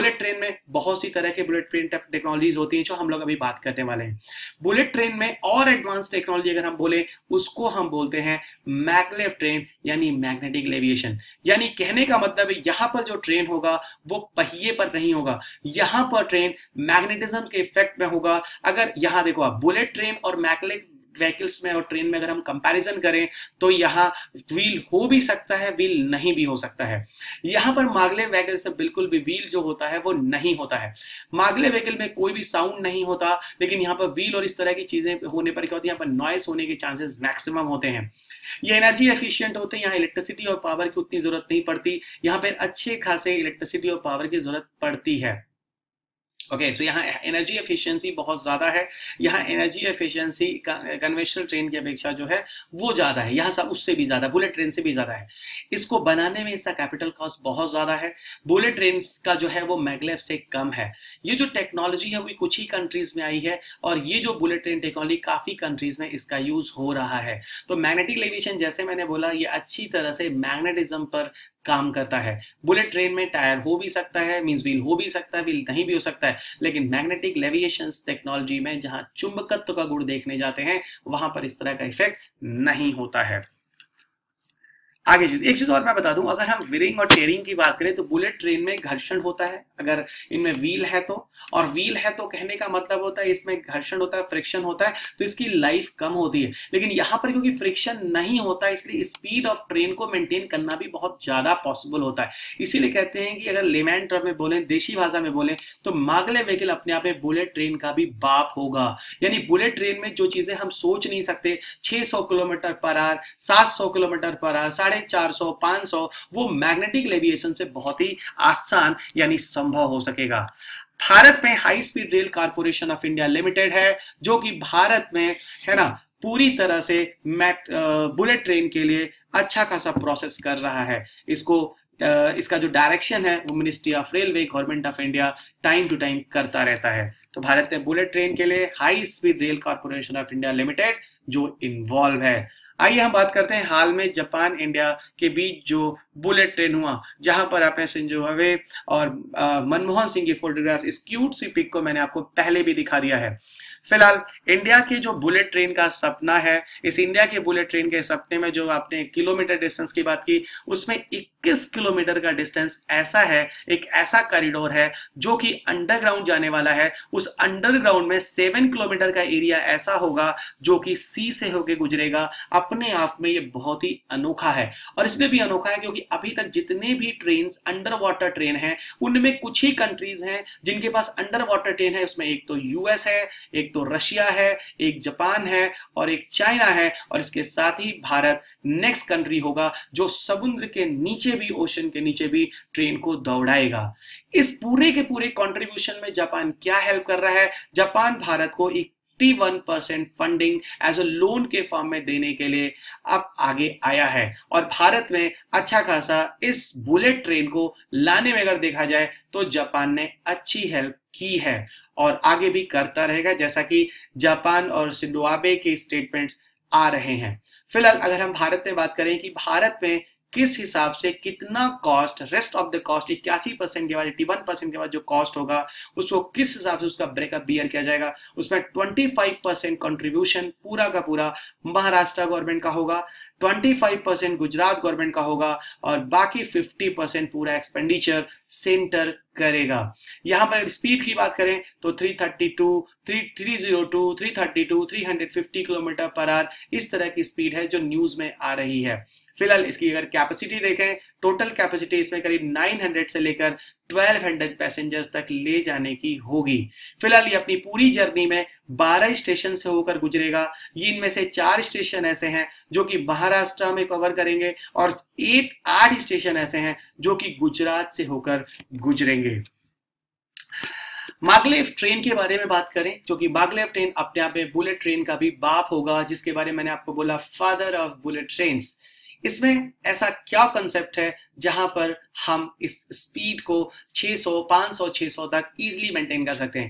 बुलेट ट्रेन में बहुत सी तरह के बुलेट ट्रेन टेक्नोलॉजीज होती हैं जो हम लोग अभी बात करने वाले हैं। बुलेट ट्रेन में और एडवांस टेक्नोलॉजी अगर हम बोले उसको हम बोलते हैं मैग्लेव ट्रेन यानी मैग्नेटिक लेविएशन। यानी कहने का मतलब है यहां पर जो ट्रेन होगा वो पहिए पर नहीं होगा, यहां पर ट्रेन मैग्नेटिज्म के इफेक्ट में होगा। अगर यहां देखो आप बुलेट ट्रेन और मैग्लेव व्हीकल्स में और ट्रेन में अगर हम कंपैरिजन करें तो यहां व्हील हो भी सकता है, व्हील नहीं भी हो सकता है। यहां पर मागले व्हीकल्स में बिल्कुल भी व्हील जो होता है वो नहीं होता है। मागले व्हीकल में कोई भी साउंड नहीं होता, लेकिन यहां पर व्हील और इस तरह की चीजें होने पर क्या होती है, यहां पर नॉइस होने के चांसेस मैक्सिमम होते हैं। ये एनर्जी एफिशिएंट होते हैं, यहाँ इलेक्ट्रिसिटी और पावर की उतनी जरूरत नहीं पड़ती, यहाँ पे अच्छे खासे इलेक्ट्रिसिटी और पावर की जरूरत पड़ती है। ओके, सो यहाँ एनर्जी एफिशिएंसी बहुत ज़्यादा है। यहाँ एनर्जी एफिशिएंसी कन्वेंशनल ट्रेन की अपेक्षा जो है वो ज़्यादा है, यहाँ सब उससे भी ज़्यादा, बुलेट ट्रेन से भी ज़्यादा है। इसको बनाने में इसका कैपिटल कॉस्ट बहुत ज़्यादा है। बुलेट ट्रेन का जो है वो मैग्लेव से कम है। ये जो टेक्नोलॉजी है वो कुछ ही कंट्रीज़ में आई है और ये जो बुलेट ट्रेन टेक्नोलॉजी काफ़ी कंट्रीज़ में इसका यूज़ हो रहा है। तो मैग्नेटिक लेविएशन जैसे मैंने बोला ये अच्छी तरह से मैग्नेटिज्म पर काम करता है। बुलेट ट्रेन में टायर हो भी सकता है, मींस व्हील हो भी सकता है, व्हील नहीं भी हो सकता है, लेकिन मैग्नेटिक लेविएशन टेक्नोलॉजी में जहां चुंबकत्व का गुण देखने जाते हैं वहां पर इस तरह का इफेक्ट नहीं होता है। आगे एक चीज और मैं बता दूं, अगर हम व्हीलिंग और टेयरिंग की बात करें तो बुलेट ट्रेन में घर्षण होता है अगर इनमें व्हील है तो, और व्हील है तो कहने का मतलब होता है इसमें घर्षण होता है, फ्रिक्शन होता है, तो इसकी लाइफ कम होती है। लेकिन यहां पर क्योंकि फ्रिक्शन नहीं होता इसलिए स्पीड ऑफ ट्रेन को मेंटेन करना भी बहुत ज्यादा पॉसिबल होता है। इसीलिए कहते हैं कि अगर लेमैन टर्म में बोले, देशी भाषा में बोले, तो मागले व्हीकल अपने आप में बुलेट ट्रेन का भी बाप होगा। यानी बुलेट ट्रेन में जो चीजें हम सोच नहीं सकते, 600 kilometre per our, 700 kilometre per our, 450, 500, वो मैग्नेटिक लेविएशन से बहुत ही आसान यानी संभव हो सकेगा। भारत में high speed rail corporation of India limited है जो कि भारत में है ना पूरी तरह से बुलेट ट्रेन के लिए अच्छा खासा प्रोसेस कर रहा है। इसका जो डायरेक्शन है वो ministry of railway, government of India time to time करता रहता है। तो भारत में बुलेट ट्रेन के लिए high speed rail corporation of India limited जो इन्वॉल्व है। आइए हम बात करते हैं हाल में जापान इंडिया के बीच जो बुलेट ट्रेन हुआ, जहां पर आपने शिंजो अबे और मनमोहन सिंह की फोटोग्राफ, इस क्यूट सी पिक को मैंने आपको पहले भी दिखा दिया है। फिलहाल इंडिया के जो बुलेट ट्रेन का सपना है, इस इंडिया के बुलेट ट्रेन के सपने में जो आपने किलोमीटर डिस्टेंस की बात की, उसमें 21 किलोमीटर का डिस्टेंस ऐसा है, एक ऐसा कॉरिडोर है जो कि अंडरग्राउंड जाने वाला है। उस अंडरग्राउंड में 7 किलोमीटर का एरिया ऐसा होगा जो कि सी से होकर गुजरेगा। अपने आप में ये बहुत ही अनोखा है, और इसलिए भी अनोखा है क्योंकि अभी तक जितने भी ट्रेन अंडर वाटर ट्रेन हैं उनमें कुछ ही कंट्रीज हैं जिनके पास अंडर वाटर ट्रेन है। उसमें एक तो यूएस है, एक तो रशिया है, एक जापान है और एक चाइना है, और इसके साथ ही भारत नेक्स्ट कंट्री होगा जो समुद्र के नीचे भी, ओशन के नीचे भी ट्रेन को दौड़ाएगा। इस पूरे के पूरे कंट्रीब्यूशन में जापान क्या हेल्प कर रहा है? जापान भारत को 81% फंडिंग एज अ लोन के फॉर्म में देने के लिए अब आगे आया है, और भारत में अच्छा खासा इस बुलेट ट्रेन को लाने में अगर देखा जाए तो जापान ने अच्छी हेल्प की है और आगे भी करता रहेगा, जैसा कि जापान और शिंजो आबे के स्टेटमेंट्स आ रहे हैं। फिलहाल अगर हम भारत में बात करें कि भारत में किस हिसाब से कितना cost, rest of the cost 81% के बाद 81% के बाद जो कॉस्ट होगा उसको किस हिसाब से उसका ब्रेकअप बियर किया जाएगा, उसमें 25% कंट्रीब्यूशन पूरा का पूरा महाराष्ट्र गवर्नमेंट का होगा, 25% गुजरात गवर्नमेंट का होगा और बाकी 50% पूरा एक्सपेंडिचर सेंटर करेगा। यहां पर स्पीड की बात करें तो 332, 350 किलोमीटर पर आवर इस तरह की स्पीड है जो न्यूज में आ रही है। फिलहाल इसकी अगर कैपेसिटी देखें, टोटल कैपेसिटी इसमें करीब 900 से लेकर 1200 पैसेंजर्स तक ले जाने की होगी। फिलहाल ये अपनी पूरी जर्नी में 12 स्टेशन से होकर गुजरेगा। ये इनमें से 4 स्टेशन ऐसे हैं जो कि महाराष्ट्र में कवर करेंगे और 8 स्टेशन ऐसे हैं जो कि गुजरात से होकर गुजरेंगे। मागलेव ट्रेन के बारे में बात करें, जो कि मागलेव ट्रेन अपने आप में बुलेट ट्रेन का भी बाप होगा, जिसके बारे में मैंने आपको बोला फादर ऑफ बुलेट ट्रेन्स। इसमें ऐसा क्या कंसेप्ट है जहां पर हम इस स्पीड को 600, 500, 600 तक इजीली मेंटेन कर सकते हैं?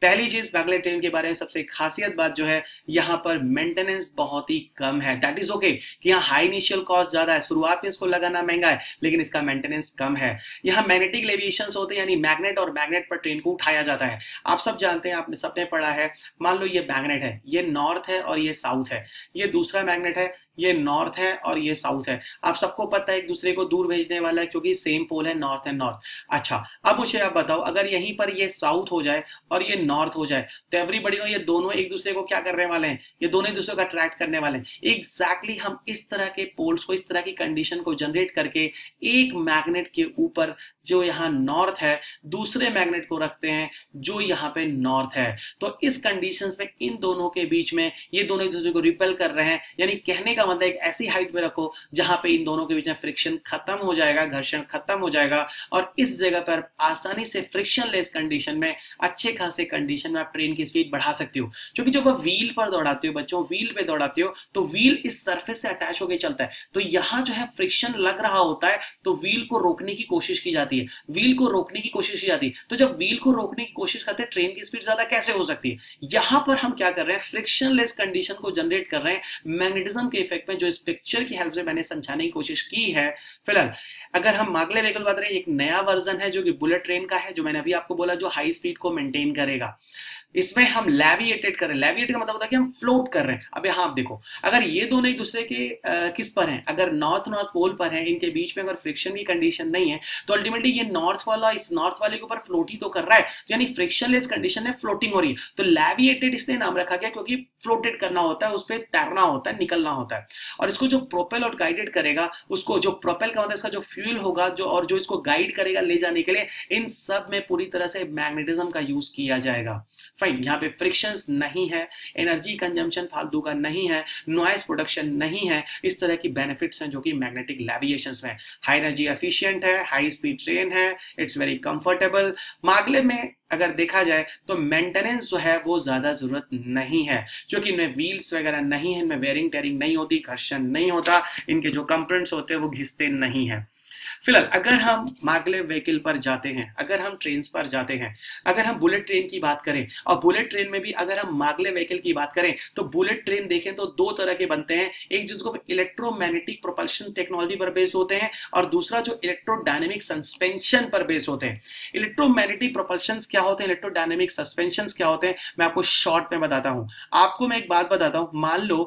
पहली चीज मैग्लेव ट्रेन के बारे में सबसे खासियत बात जो है, यहाँ पर मेंटेनेंस बहुत ही कम है। दैट इज ओके कि यहाँ हाई इनिशियल कॉस्ट ज्यादा है, शुरुआत में इसको लगाना महंगा है, लेकिन इसका मेंटेनेंस कम है। यहाँ मैग्नेटिक लेविएशंस होते हैं, यानी मैग्नेट और मैग्नेट पर ट्रेन को उठाया जाता है। आप सब जानते हैं, आपने सबने पढ़ा है, मान लो ये मैग्नेट है, ये नॉर्थ है और ये साउथ है, ये दूसरा मैग्नेट है, ये नॉर्थ है और ये साउथ है। आप सबको पता है एक दूसरे को दूर भेजने वाला है, क्योंकि सेम पोल है, नॉर्थ एंड नॉर्थ। अच्छा, अब मुझे आप बताओ, अगर यहीं पर ये साउथ हो जाए और ये नॉर्थ हो जाए, तो एवरीबडी नो ये दोनों एक दूसरे को क्या करने वाले हैं, ये दोनों एक दूसरे को अट्रैक्ट करने वाले हैं। एग्जैक्टली हम इस तरह के पोल्स को, इस तरह की कंडीशन को जनरेट करके एक मैग्नेट के ऊपर जो यहाँ नॉर्थ है, दूसरे मैग्नेट को रखते हैं जो यहाँ पे नॉर्थ है। तो इस कंडीशंस में इन दोनों के बीच में ये दोनों एक दूसरे को रिपेल कर रहे हैं, यानी कहने का मतलब एक ऐसी हाइट पे रखो जहां पे इन दोनों के बीच में फ्रिक्शन खत्म हो जाएगा, घर्षण खत्म हो जाएगा, और इस जगह पर आसानी से फ्रिक्शन लेस कंडीशन में, अच्छे खासे कंडीशन में आप ट्रेन की स्पीड बढ़ा सकते हो। क्योंकि जब आप व्हील पर दौड़ाते हो बच्चों, व्हील पे दौड़ाते हो, तो व्हील इस सरफेस से अटैच होकर चलता है, तो यहां जो है फ्रिक्शन लग रहा होता है, तो व्हील को रोकने की कोशिश की जाती है, व्हील को रोकने की कोशिश की जाती है। तो जब व्हील को रोकने की कोशिश करते हैं, ट्रेन की स्पीड ज्यादा कैसे हो सकती है? यहां पर हम क्या कर रहे हैं, फ्रिक्शन लेस कंडीशन को जनरेट कर रहे हैं मैग्नेटिज्म के इफेक्ट में, जो इस पिक्चर की हेल्प से मैंने समझाने की कोशिश की है। फिलहाल अगर हम मैग्लेव व्हीकल बात करें, एक नया वर्जन है जो कि बुलेट ट्रेन का है, जो मैंने अभी आपको बोला, जो हाई स्पीड को मेंटेन करेगा। इसमें हम लेविएटेड कर रहे हैं। लेविएटेड का मतलब होता है कि हम फ्लोट कर रहे हैं। अब यहां आप देखो, अगर ये दोनों एक दूसरे के किस पर हैं, अगर नॉर्थ नॉर्थ पोल पर है, इनके बीच में अगर फ्रिक्शन की कंडीशन नहीं है, तो अल्टीमेटली ये नॉर्थ वाला इस नॉर्थ वाले के ऊपर फ्लोट ही तो कर रहा है, यानी फ्रिक्शनलेस कंडीशन है, फ्लोटिंग हो रही है। तो लेविएटेड इसलिए नाम रखा गया क्योंकि फ्लोटेड करना होता है, उस पर तैरना होता है, निकलना होता है। और इसको जो प्रोपेल और गाइडेड करेगा, उसको जो प्रोपेल का मतलब इसका जो फ्यूल होगा, जो और जो इसको गाइड करेगा ले जाने के लिए, इन सब में पूरी तरह से मैग्नेटिज्म का यूज किया जाएगा। फाइन, यहाँ पे फ्रिक्शंस नहीं है, एनर्जी कंजम्पशन फालतू का नहीं है, नॉइस प्रोडक्शन नहीं है, इस तरह की बेनिफिट्स हैं जो कि मैग्नेटिक लेविएशंस में। हाई एनर्जी एफिशिएंट है, हाई स्पीड ट्रेन है, इट्स वेरी कंफर्टेबल। मैग्लेव में अगर देखा जाए तो मेंटेनेंस जो है वो ज्यादा जरूरत नहीं है, क्योंकि इनमें व्हील्स वगैरह नहीं है, इनमें वेयरिंग टेयरिंग नहीं होती, घर्षण नहीं होता, इनके जो कंपोनेंट्स होते हैं वो घिसते नहीं है। फिलहाल अगर हम मैग्लेव व्हीकल पर जाते हैं, अगर हम ट्रेन पर जाते हैं, अगर हम बुलेट ट्रेन की बात करें, और बुलेट ट्रेन में भी अगर हम मैग्लेव व्हीकल की बात करें, तो बुलेट ट्रेन देखें तो दो तरह के बनते हैं। एक जिसको इलेक्ट्रोमैग्नेटिक प्रोपल्शन टेक्नोलॉजी पर बेस्ड होते हैं, और दूसरा जो इलेक्ट्रोडायनेमिक सस्पेंशन पर बेस्ड होते हैं। इलेक्ट्रोमैग्नेटिक प्रोपल्शन क्या होते हैं, इलेक्ट्रोडायनेमिक सस्पेंशन क्या होते हैं, मैं आपको शॉर्ट में बताता हूं। आपको मैं एक बात बताता हूं, मान लो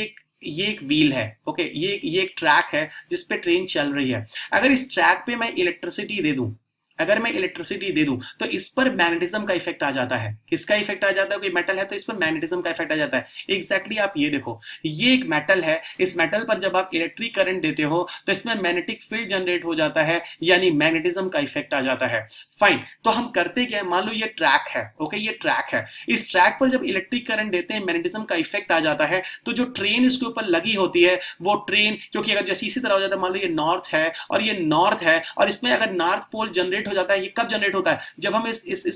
ये एक व्हील है, ओके, ये एक ट्रैक है जिस पे ट्रेन चल रही है। अगर इस ट्रैक पे मैं इलेक्ट्रिसिटी दे दूं, अगर मैं इलेक्ट्रिसिटी दे दूं, तो इस पर मैग्नेटिज्म का इफेक्ट आ जाता है। किसका इफेक्ट आ जाता है? कोई मेटल है तो इस पर मैग्नेटिज्म का इफेक्ट आ जाता है। एग्जैक्टली आप ये देखो, ये एक मेटल है, इस मेटल पर जब आप इलेक्ट्रिक करंट देते हो तो इसमें मैग्नेटिक फील्ड जनरेट हो जाता है, यानी मैग्नेटिज्म का इफेक्ट आ जाता है। फाइन, तो हम करते क्या है, मान लो ये ट्रैक है, ओके, ये ट्रैक है, इस ट्रैक पर जब इलेक्ट्रिक करंट देते हैं, मैग्नेटिज्म का इफेक्ट आ जाता है, तो जो ट्रेन इसके ऊपर लगी होती है, वो ट्रेन, क्योंकि अगर जैसे इसी तरह हो जाता है, मान लो ये नॉर्थ है और ये नॉर्थ है, और इसमें अगर नॉर्थ पोल जनरेट हो जाता है, ये कब जनरेट होता है? जब हम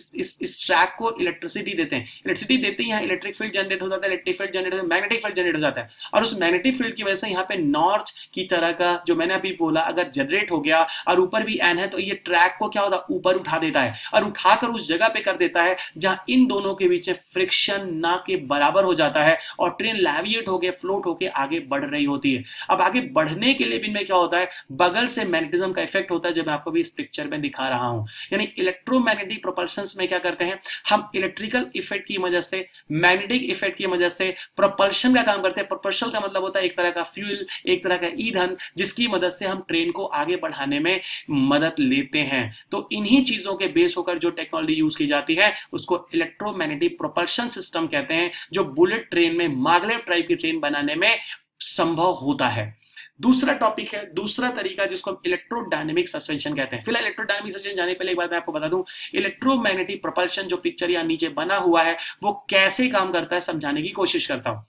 इस ट्रैक को इलेक्ट्रिसिटी देते हैं। इलेक्ट्रिसिटी देते ही यहाँ इलेक्ट्रिक फील्ड जनरेट हो जाता है, इलेक्ट्रिक फील्ड जनरेट होता है, मैग्नेटिक फील्ड जनरेट हो जाता है, और उस मैग्नेटिक फील्ड की वजह से यहाँ पे नॉर्थ की तरह का जो मैंने अभी बोला अगर जनरेट हो गया, और ऊपर भी एन है, तो ये ट्रैक को क्या होता है, ऊपर उठा देता है, और उठाकर उस जगह पे कर देता है जहां इन दोनों के बीच में फ्रिक्शन ना के बराबर हो जाता है, और ट्रेन लेविएट होकर, फ्लोट होकर आगे बढ़ रही होती है। अब आगे बढ़ने के लिए भी इनमें क्या होता है, बगल से मैग्नेटिज्म का इफेक्ट होता है, जो मैं आपको भी इस पिक्चर में दिखा रहा हूं। यानी इलेक्ट्रोमैग्नेटिक प्रोपल्शंस में क्या करते हैं, हम इलेक्ट्रिकल इफेक्ट की वजह से, मैग्नेटिक इफेक्ट की वजह से प्रोपल्शन का काम करते हैं। प्रोपल्शन का मतलब होता है एक तरह का फ्यूल, एक तरह का ईंधन, जिसकी मदद से हम ट्रेन को आगे बढ़ाने में मदद लेते हैं। तो इन्हीं चीजों के बेस होकर जो टेक्नोलॉजी यूज की जाती है उसको इलेक्ट्रोमैग्नेटिक प्रोपल्शन सिस्टम कहते हैं, जो बुलेट ट्रेन में, मैग्लेव टाइप की ट्रेन बनाने में संभव होता है। दूसरा टॉपिक है, दूसरा तरीका जिसको हम इलेक्ट्रोडायनेमिक सस्पेंशन कहते हैं। फिलहाल इलेक्ट्रोडायनेमिक सस्पेंशन जाने पहले एक बात मैं आपको बता दूं, इलेक्ट्रोमैग्नेटिक प्रोपल्शन जो पिक्चर यहां नीचे बना हुआ है वो कैसे काम करता है समझाने की कोशिश करता हूं।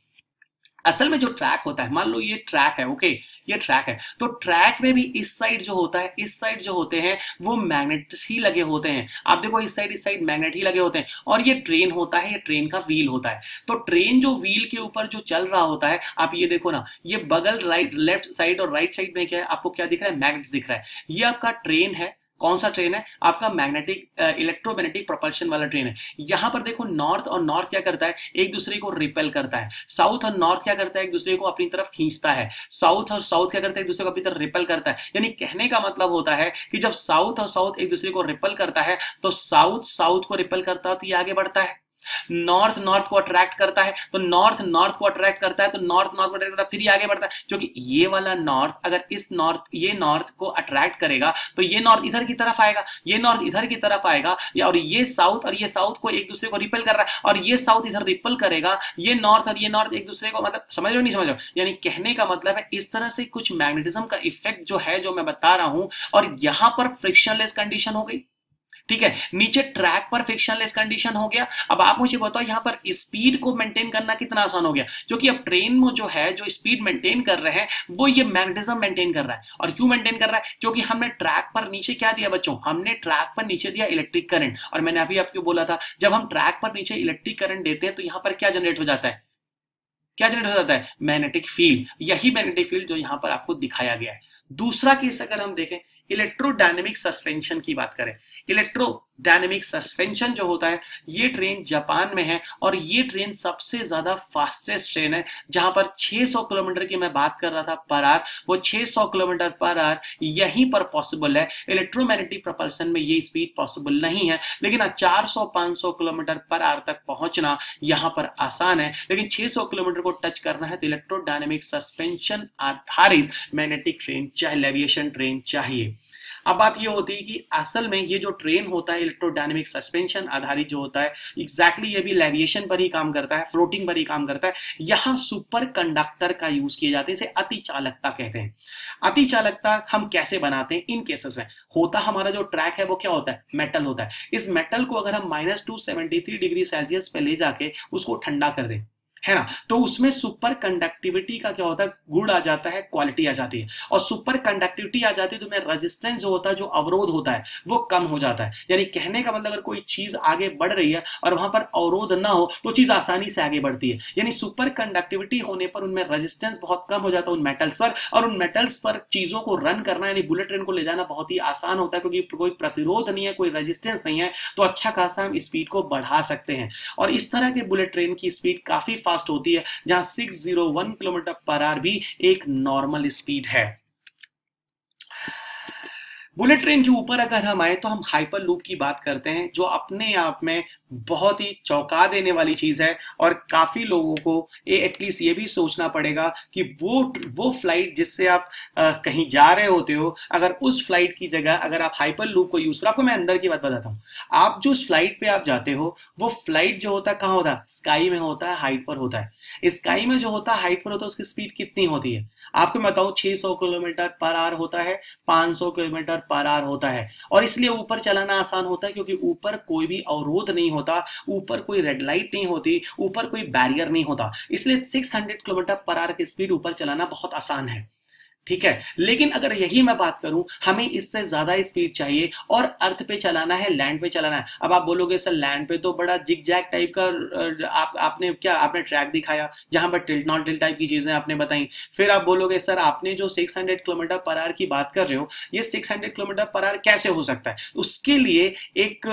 असल में जो ट्रैक होता है, मान लो ये ट्रैक है, ओके, ये ट्रैक है, तो ट्रैक में भी इस साइड जो होता है, इस साइड जो होते हैं वो मैग्नेट्स ही लगे होते हैं। आप देखो इस साइड मैग्नेट ही लगे होते हैं, और ये ट्रेन होता है, ये ट्रेन का व्हील होता है। तो ट्रेन जो व्हील के ऊपर जो चल रहा होता है, आप ये देखो ना, ये बगल राइट, लेफ्ट साइड और राइट साइड में क्या है, आपको क्या दिख रहा है, मैग्नेट्स दिख रहा है। ये आपका ट्रेन है, कौन सा ट्रेन है? आपका मैग्नेटिक इलेक्ट्रोमैग्नेटिक प्रोपल्शन वाला ट्रेन है। यहां पर देखो नॉर्थ और नॉर्थ क्या करता है, एक दूसरे को रिपेल करता है। साउथ और नॉर्थ क्या करता है, एक दूसरे को अपनी तरफ खींचता है। साउथ और साउथ क्या करता है, एक दूसरे को अपनी तरफ रिपेल करता है। यानी कहने का मतलब होता है कि जब साउथ और साउथ एक दूसरे को रिपेल करता है तो साउथ साउथ को रिपेल करता है तो ये आगे बढ़ता है। नॉर्थ नॉर्थ को अट्रैक्ट करता है तो नॉर्थ नॉर्थ को अट्रैक्ट करता है तो नॉर्थ नॉर्थ को अट्रैक्ट करता है, फिर ये आगे बढ़ता है। क्योंकि ये वाला नॉर्थ अगर इस नॉर्थ ये नॉर्थ को अट्रैक्ट करेगा तो ये नॉर्थ इधर की तरफ आएगा, ये नॉर्थ इधर की तरफ आएगा, और ये साउथ को एक दूसरे को रिपेल कर रहा है और ये साउथ इधर रिपेल करेगा, ये नॉर्थ और ये नॉर्थ एक दूसरे को, मतलब समझ रहे हो नहीं समझ रहे हो? यानी कहने का मतलब है इस तरह से कुछ मैग्नेटिज्म का इफेक्ट जो है, जो मैं बता रहा हूं, और यहां पर फ्रिक्शनलेस कंडीशन हो गई। ठीक है, नीचे ट्रैक पर फ्रिक्शनलेस कंडीशन हो गया। अब आप मुझे बताओ यहां पर स्पीड को मेंटेन करना कितना आसान हो गया, क्योंकि अब ट्रेन में जो है जो स्पीड मेंटेन कर रहे हैं वो ये मैग्नेटिज्म मेंटेन कर रहा है। और क्यों मेंटेन कर रहा है? क्योंकि हमने ट्रैक पर नीचे क्या दिया बच्चों, हमने ट्रैक पर नीचे दिया इलेक्ट्रिक करंट। और मैंने अभी आपको बोला था जब हम ट्रैक पर नीचे इलेक्ट्रिक करंट देते हैं तो यहां पर क्या जनरेट हो जाता है, क्या जनरेट हो जाता है? Magnetic field. यही मैग्नेटिक फील्ड जो यहां पर आपको दिखाया गया है। दूसरा केस अगर हम देखें, इलेक्ट्रोडायनेमिक सस्पेंशन की बात करें, इलेक्ट्रोडायनेमिक सस्पेंशन जो होता है ये ट्रेन जापान में है और ये ट्रेन सबसे ज्यादा फास्टेस्ट ट्रेन है, जहां पर 600 किलोमीटर की मैं बात कर रहा था पर आवर, वो 600 किलोमीटर पर आवर यहीं पर पॉसिबल है। इलेक्ट्रोमैग्नेटिक प्रोपल्शन में ये स्पीड पॉसिबल नहीं है, लेकिन 400-500 किलोमीटर पर आवर तक पहुंचना यहां पर आसान है। लेकिन 600 किलोमीटर को टच करना है तो इलेक्ट्रोडायनेमिक सस्पेंशन आधारित मैग्नेटिक ट्रेन चाहे एविएशन ट्रेन चाहिए। अब बात ये होती है कि असल में ये जो ट्रेन होता है इलेक्ट्रोडायनेमिक सस्पेंशन आधारित जो होता है, एग्जैक्टली ये भी एविएशन पर ही काम करता है, फ्लोटिंग पर ही काम करता है। यहां सुपर कंडक्टर का यूज किए जाते हैं, इसे अति चालकता कहते हैं। अति चालकता हम कैसे बनाते हैं? इन केसेस में होता हमारा जो ट्रैक है वो क्या होता है, मेटल होता है। इस मेटल को अगर हम -273 डिग्री सेल्सियस पे ले जाके उसको ठंडा कर दें, है ना, तो उसमें सुपर कंडक्टिविटी का क्या होता है, गुण आ जाता है, क्वालिटी आ जाती है। और सुपर कंडक्टिविटी आ जाती है तो में रेजिस्टेंस जो होता है, जो अवरोध होता है वो कम हो जाता है। यानी कहने का मतलब अगर कोई चीज आगे बढ़ रही है और वहां पर अवरोध ना हो तो चीज आसानी से आगे बढ़ती है। यानी सुपर कंडक्टिविटी होने पर उनमें रेजिस्टेंस बहुत कम हो जाता है उन मेटल्स पर, और उन मेटल्स पर चीजों को रन करना यानी बुलेट ट्रेन को ले जाना बहुत ही आसान होता है, क्योंकि कोई प्रतिरोध नहीं है, कोई रेजिस्टेंस नहीं है, तो अच्छा खासा हम स्पीड को बढ़ा सकते हैं। और इस तरह के बुलेट ट्रेन की स्पीड काफी फास्ट होती है, जहां 601 किलोमीटर पर आवर भी एक नॉर्मल स्पीड है। बुलेट ट्रेन के ऊपर अगर हम आए तो हम हाइपर लूप की बात करते हैं, जो अपने आप में बहुत ही चौंका देने वाली चीज है। और काफी लोगों को एटलीस्ट ये भी सोचना पड़ेगा कि वो फ्लाइट जिससे आप कहीं जा रहे होते हो, अगर उस फ्लाइट की जगह अगर आप हाइपर लूप को यूज करो। आपको मैं अंदर की बात बताता हूँ, आप जो फ्लाइट पे आप जाते हो वो फ्लाइट जो होता है कहाँ होता है, स्काई में होता है, हाइट पर होता है। स्काई में जो होता है, हाइट पर होता है, उसकी स्पीड कितनी होती है आपको मैं बताऊं, 600 किलोमीटर पर आवर होता है, 500 किलोमीटर पर आवर होता है। और इसलिए ऊपर चलाना आसान होता है क्योंकि ऊपर कोई भी अवरोध नहीं होता, ऊपर कोई रेड लाइट नहीं होती, ऊपर कोई बैरियर नहीं होता, इसलिए 600 किलोमीटर पर आवर की स्पीड ऊपर चलाना बहुत आसान है। ठीक है, लेकिन अगर यही मैं बात करूं, हमें इससे ज्यादा स्पीड चाहिए और अर्थ पे चलाना है, लैंड पे चलाना है। अब आप बोलोगे सर लैंड पे तो बड़ा जिग जैग टाइप का आपने ट्रैक दिखाया जहां पर टिल्ट नॉन टिल्ट टाइप की चीजें आपने बताई। फिर आप बोलोगे सर आपने जो 600 किलोमीटर पर आवर की बात कर रहे हो, ये 600 किलोमीटर पर आवर कैसे हो सकता है? उसके लिए एक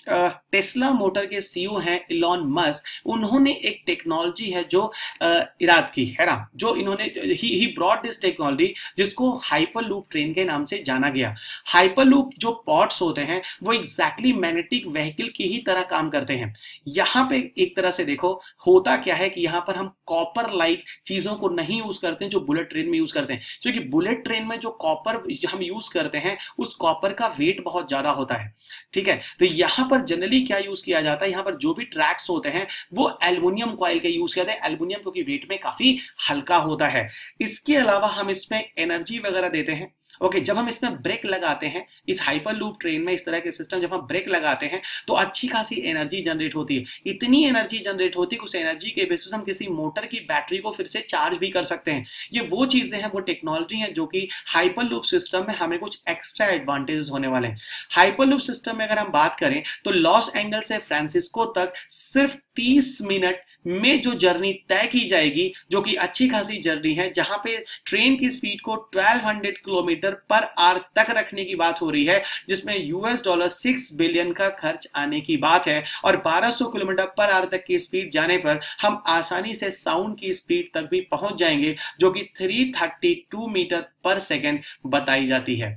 टेस्ला मोटर के सीईओ हैं इलॉन मस्क, उन्होंने एक टेक्नोलॉजी है जो इराद की है ना, जो इन्होंने ही ब्रॉट दिस टेक्नोलॉजी जिसको हाइपर लूप ट्रेन के नाम से जाना गया। हाइपर लूप जो पॉट्स होते हैं वो एग्जैक्टली मैग्नेटिक व्हीकल की ही तरह काम करते हैं। यहां पे एक तरह से देखो होता क्या है कि यहां पर हम कॉपर लाइक चीजों को नहीं यूज करते हैं जो बुलेट ट्रेन में यूज करते हैं, क्योंकि बुलेट ट्रेन में जो कॉपर हम यूज करते हैं उस कॉपर का वेट बहुत ज्यादा होता है। ठीक है, तो यहां पर जनरली क्या यूज किया जाता है, यहां पर जो भी ट्रैक्स होते हैं वो एल्युमिनियम कॉइल के यूज किया जाता है। एल्युमिनियम क्योंकि वेट में काफी हल्का होता है। इसके अलावा हम इसमें एनर्जी वगैरह देते हैं। ओके, जब हम इसमें ब्रेक लगाते हैं, इस हाइपर लूप ट्रेन में इस तरह के सिस्टम जब हम ब्रेक लगाते हैं तो अच्छी खासी एनर्जी जनरेट होती है। इतनी एनर्जी जनरेट होती है कि उस एनर्जी के बेसिस हम किसी मोटर की बैटरी को फिर से चार्ज भी कर सकते हैं। ये वो चीजें हैं, वो टेक्नोलॉजी है जो कि हाइपर लूप सिस्टम में हमें कुछ एक्स्ट्रा एडवांटेजेस होने वाले हैं। हाइपर लूप सिस्टम में अगर हम बात करें तो लॉस एंजल्स से फ्रांसिस्को तक सिर्फ 30 मिनट में जो जर्नी तय की जाएगी, जो कि अच्छी खासी जर्नी है, जहां पे ट्रेन की स्पीड को 1200 किलोमीटर पर आवर तक रखने की बात हो रही है, जिसमें $6 बिलियन का खर्च आने की बात है, और 1200 किलोमीटर पर आवर तक की स्पीड जाने पर हम आसानी से साउंड की स्पीड तक भी पहुंच जाएंगे, जो कि 332 मीटर पर सेकेंड बताई जाती है।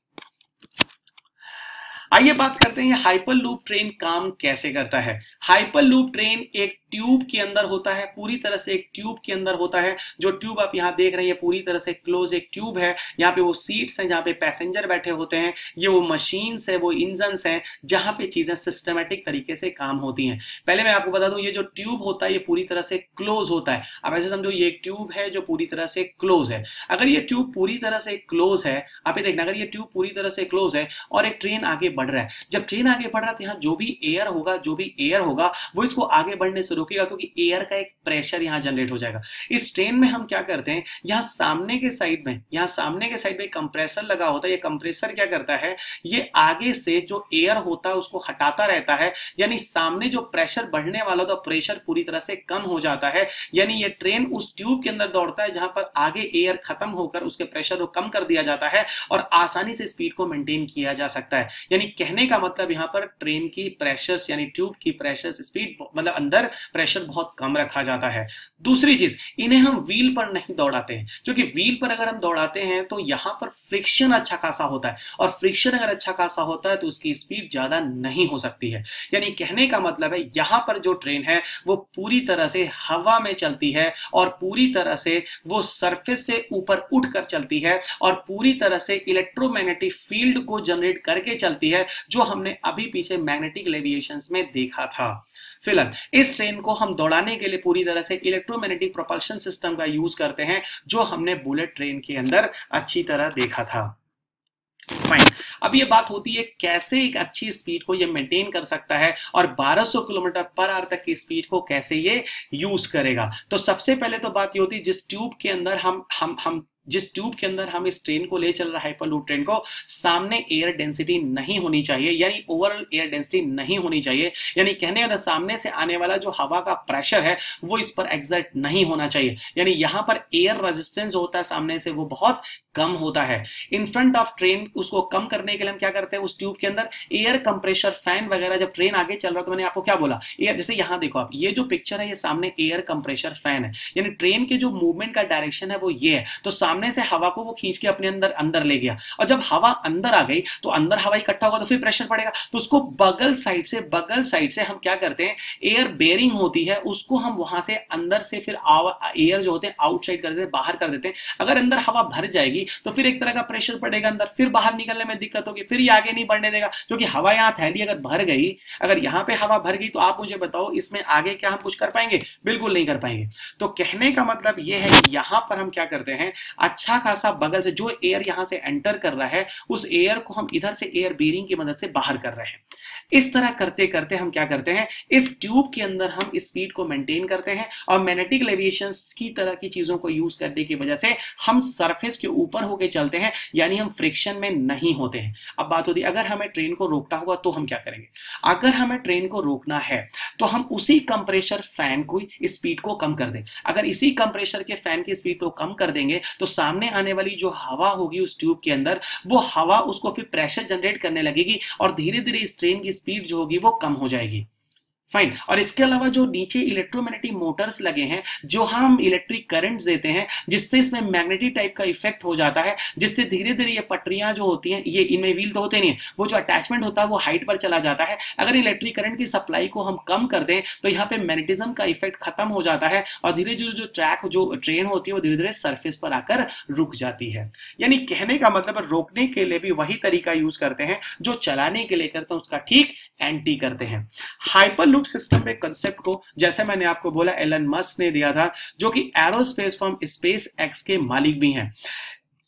आइए बात करते हैं हाइपर लूप ट्रेन काम कैसे करता है। हाइपर लूप ट्रेन एक ट्यूब के अंदर होता है, पूरी तरह से एक ट्यूब के अंदर होता है। जो ट्यूब आप यहां देख रहे हैं पूरी तरह से क्लोज एक ट्यूब है। यहाँ पे वो सीट्स हैं जहां पे पैसेंजर बैठे होते हैं, ये वो मशीन्स है, वो इंजन्स हैं जहां पे चीजें सिस्टमेटिक तरीके से काम होती हैं। पहले मैं आपको बता दूं, ये जो ट्यूब होता है ये पूरी तरह से क्लोज होता है। अब ऐसे समझो ये एक ट्यूब है जो पूरी तरह से क्लोज है। अगर ये ट्यूब पूरी तरह से क्लोज है, आप ये देखना, अगर ये ट्यूब पूरी तरह से क्लोज है और एक ट्रेन आगे बढ़ रहा है, जब ट्रेन आगे बढ़ रहा है तो यहाँ जो भी एयर होगा वो इसको आगे बढ़ने से रोकेगा, क्योंकि एयर का एक प्रेशर यहाँ जनरेट हो जाएगा। इस ट्रेन में हम क्या करते हैं, यहाँ सामने के साइड में कंप्रेसर लगा होता है। ये कंप्रेसर क्या करता है, ये आगे से जो एयर होता है उसको हटाता रहता है, यानी सामने जो प्रेशर बढ़ने वाला था प्रेशर पूरी तरह से कम हो जाता है। यानी ये ट्रेन उस ट्यूब के अंदर दौड़ता है जहां पर आगे एयर खत्म होकर उसके प्रेशर को कम कर दिया जाता है और आसानी से स्पीड को मेंटेन किया जा सकता है। यानी कहने का मतलब यहां पर ट्रेन की प्रेशर्स यानी ट्यूब की प्रेशर्स स्पीड मतलब अंदर प्रेशर बहुत कम रखा जाता है। दूसरी चीज, इन्हें हम व्हील पर नहीं दौड़ाते हैं, क्योंकि व्हील पर अगर हम दौड़ाते हैं तो यहां पर फ्रिक्शन अच्छा खासा होता है, और फ्रिक्शन अगर अच्छा खासा होता है तो उसकी स्पीड ज्यादा नहीं हो सकती है। यानी कहने का मतलब है यहां पर जो ट्रेन है वो पूरी तरह से हवा में चलती है और पूरी तरह से वो सरफेस से ऊपर उठकर चलती है और पूरी तरह से इलेक्ट्रोमैग्नेटिक फील्ड को जनरेट करके चलती है, जो हमने अभी पीछे मैग्नेटिक लेविएशंस में देखा था। फिलहाल इस ट्रेन को हम दौड़ाने के लिए पूरी तरह से इलेक्ट्रोमैग्नेटिक प्रोपल्शन सिस्टम का यूज करते हैं, जो हमने बुलेट ट्रेन के अंदर अच्छी तरह देखा था। फाइन, अब ये बात होती है कैसे एक अच्छी स्पीड को ये मेंटेन कर सकता है और 1200 किलोमीटर पर आवर तक की स्पीड को कैसे ये यूज करेगा। तो सबसे पहले तो बात ये होती है, जिस ट्यूब के अंदर हम इस ट्रेन को ले चल रहा है हाइपरलूप ट्रेन को, सामने एयर डेंसिटी नहीं होनी चाहिए, यानी ओवरऑल एयर डेंसिटी नहीं होनी चाहिए। यानी कहने का सामने से आने वाला जो हवा का प्रेशर है वो इस पर एग्जर्ट नहीं होना चाहिए, यानी यहां पर एयर रेजिस्टेंस होता है सामने से वो बहुत कम होता है। इन फ्रंट ऑफ ट्रेन उसको कम करने के लिए हम क्या करते हैं, उस ट्यूब के अंदर एयर कंप्रेशर फैन वगैरह, जब ट्रेन आगे चल रहा है तो मैंने आपको क्या बोला, एयर, जैसे यहां देखो आप, ये जो पिक्चर है ये सामने एयर कंप्रेशर फैन है, यानी ट्रेन के जो मूवमेंट का डायरेक्शन है वो ये है। तो सामने से हवा को वो खींच के अपने अंदर ले गया, और जब हवा अंदर आ गई तो अंदर हवा इकट्ठा होगा तो फिर प्रेशर पड़ेगा, तो उसको बगल साइड से हम क्या करते हैं, एयर बेरिंग होती है उसको हम वहां से अंदर से फिर एयर जो होते हैं आउटसाइड कर देते हैं, बाहर कर देते हैं। अगर अंदर हवा भर जाएगी तो फिर एक तरह का प्रेशर पड़ेगा अंदर, फिर बाहर निकलने में दिक्कत होगी, फिर ये आगे नहीं बढ़ने देगा, क्योंकि हवा यहाँ थैली अगर भर गई, अगर यहाँ पे हवा भर गई तो आप मुझे बताओ इसमें आगे क्या हम कुछ कर पाएंगे, बिल्कुल नहीं कर पाएंगे। तो कहने का मतलब ये है कि यहां पर हम क्या करते हैं, अच्छा खासा बगल से जो एयर यहां से एंटर कर रहा है उस एयर को हम इधर से एयर बेरिंग की मदद से बाहर कर रहे हैं। इस तरह करते करते हम क्या करते हैं, इस ट्यूब के अंदर हम स्पीड को मेंटेन करते हैं और मैग्नेटिक लेविएशंस की तरह की चीजों को यूज करने की वजह से हम सरफेस के ऊपर होके चलते हैं, यानी हम फ्रिक्शन में नहीं होते हैं। अब बात होती है अगर हमें ट्रेन को रोकना होगा तो हम क्या करेंगे, अगर हमें ट्रेन को रोकना है तो हम उसी कंप्रेशर फैन को स्पीड को कम कर दें। अगर इसी कंप्रेशर के फैन की स्पीड को कम कर देंगे तो सामने आने वाली जो हवा होगी उस ट्यूब के अंदर, वो हवा उसको फिर प्रेशर जनरेट करने लगेगी और धीरे धीरे इस ट्रेन की स्पीड जो होगी वो कम हो जाएगी। फाइन, और इसके अलावा जो नीचे इलेक्ट्रोमैग्नेटिक मोटर्स लगे हैं, जो हम इलेक्ट्रिक करंट देते हैं, जिससे इसमें मैग्नेटिक टाइप का इफेक्ट हो जाता है, जिससे धीरे धीरे ये पटरियां जो होती हैं, ये इनमें व्हील तो होते नहीं है, वो जो अटैचमेंट होता है वो हाइट पर चला जाता है। अगर इलेक्ट्रिक करंट की सप्लाई को हम कम कर दें तो यहाँ पे मैग्नेटिज्म का इफेक्ट खत्म हो जाता है और धीरे धीरे जो ट्रेन होती है वो धीरे धीरे सरफेस पर आकर रुक जाती है। यानी कहने का मतलब रोकने के लिए भी वही तरीका यूज करते हैं जो चलाने के लिए करते हैं, उसका ठीक एंटी करते हैं। हाइपर लूप सिस्टम पे कंसेप्ट को जैसे मैंने आपको बोला एलन मस्क ने दिया था, जो कि एरोस्पेस फर्म स्पेस एक्स के मालिक भी हैं।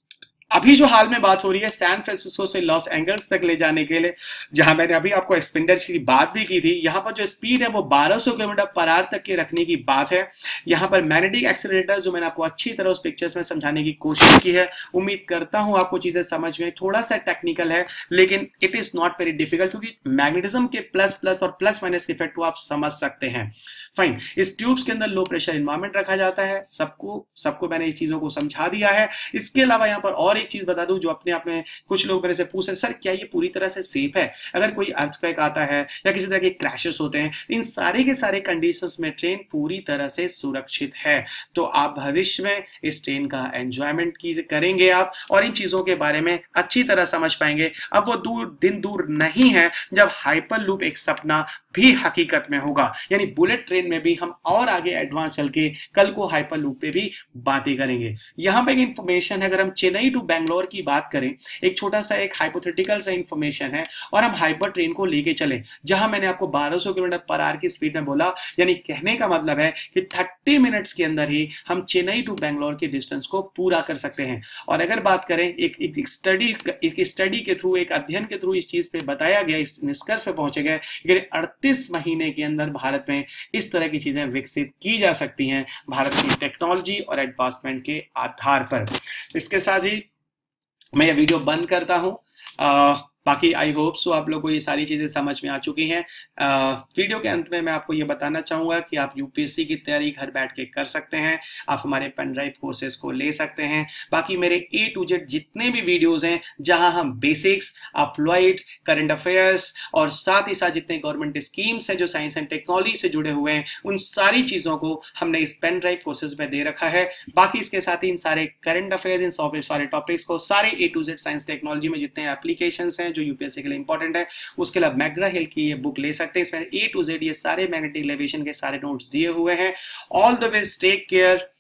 अभी जो हाल में बात हो रही है सैन फ्रांसिस्को से लॉस एंजल्स तक ले जाने के लिए, जहां मैंने अभी आपको एक्सपेंडर की बात भी की थी, यहां पर जो स्पीड है वो 1200 किलोमीटर पर आवर तक के रखने की बात है। यहां पर मैग्नेटिक एक्सीलरेटर जो मैंने आपको अच्छी तरह उस पिक्चर्स में समझाने की कोशिश की है, उम्मीद करता हूं आपको चीजें समझ में, थोड़ा सा टेक्निकल है लेकिन it is not very difficult, क्योंकि मैग्नेटिज्म के प्लस प्लस और प्लस माइनस के इफेक्ट को आप समझ सकते हैं। फाइन, इस ट्यूब्स के अंदर लो प्रेशर एनवायरमेंट रखा जाता है, सबको सबको मैंने इस चीजों को समझा दिया है। इसके अलावा यहाँ पर और एक चीज बता दूं जो अपने आप में कुछ लोग मेरे से पूछ रहे हैं, सर क्या ये पूरी तरह से सेफ है? अगर कोई अर्थक्वेक आता है या किसी तरह के क्रैशेस होते हैं, इन सारे के सारे कंडीशंस में ट्रेन पूरी तरह से सुरक्षित है। तो आप भविष्य में इस ट्रेन का एंजॉयमेंट करेंगे आप, और इन चीजों के बारे में अच्छी तरह समझ पाएंगे। अब वो दिन दूर नहीं है जब हाइपर लूप एक सपना भी हकीकत में होगा, यानी बुलेट ट्रेन में भी हम और आगे एडवांस चल के कल को हाइपर लूप पे भी बातें करेंगे। यहां पे एक इंफॉर्मेशन है, अगर हम चेन्नई टू बैंगलोर की बात करें, एक छोटा सा एक हाइपोथेटिकल सा इंफॉर्मेशन है, और हम हाइपर ट्रेन को लेके चलें, जहां मैंने आपको 1200 किलोमीटर पर आवर की स्पीड में बोला, यानी कहने का मतलब है कि 30 मिनट्स के अंदर ही हम चेन्नई टू बैंगलोर के डिस्टेंस को पूरा कर सकते हैं। और अगर बात करें एक स्टडी के थ्रू, एक अध्ययन के थ्रू इस चीज पे बताया गया, इस निष्कर्ष पे पहुंचे गए कि 38 महीने के अंदर भारत में इस तरह की चीजें विकसित की जा सकती हैं भारत की टेक्नोलॉजी और एडवांसमेंट के आधार पर। इसके साथ ही मैं ये वीडियो बंद करता हूं। बाकी आई होप सो आप लोगों को ये सारी चीज़ें समझ में आ चुकी हैं। वीडियो के अंत में मैं आपको ये बताना चाहूँगा कि आप यूपीएससी की तैयारी घर बैठ के कर सकते हैं, आप हमारे पेन ड्राइव कोर्सेज को ले सकते हैं। बाकी मेरे A to Z जितने भी वीडियोस हैं जहां हम बेसिक्स, अप्लाइड, करंट अफेयर्स और साथ ही साथ जितने गवर्नमेंट स्कीम्स हैं जो साइंस एंड टेक्नोलॉजी से जुड़े हुए हैं, उन सारी चीज़ों को हमने इस पेन ड्राइव कोर्सेज में दे रखा है। बाकी इसके साथ ही इन सारे करंट अफेयर्स, इन सारे टॉपिक्स को, सारे A to Z science technology में जितने एप्लीकेशन हैं जो यूपीएससी के लिए इंपॉर्टेंट है, उसके लिए मैग्रा हिल की ये बुक ले सकते हैं। इसमें A to Z ये सारे मैग्नेटिक लेविएशन के सारे नोट्स दिए हुए हैं। All the best, take care.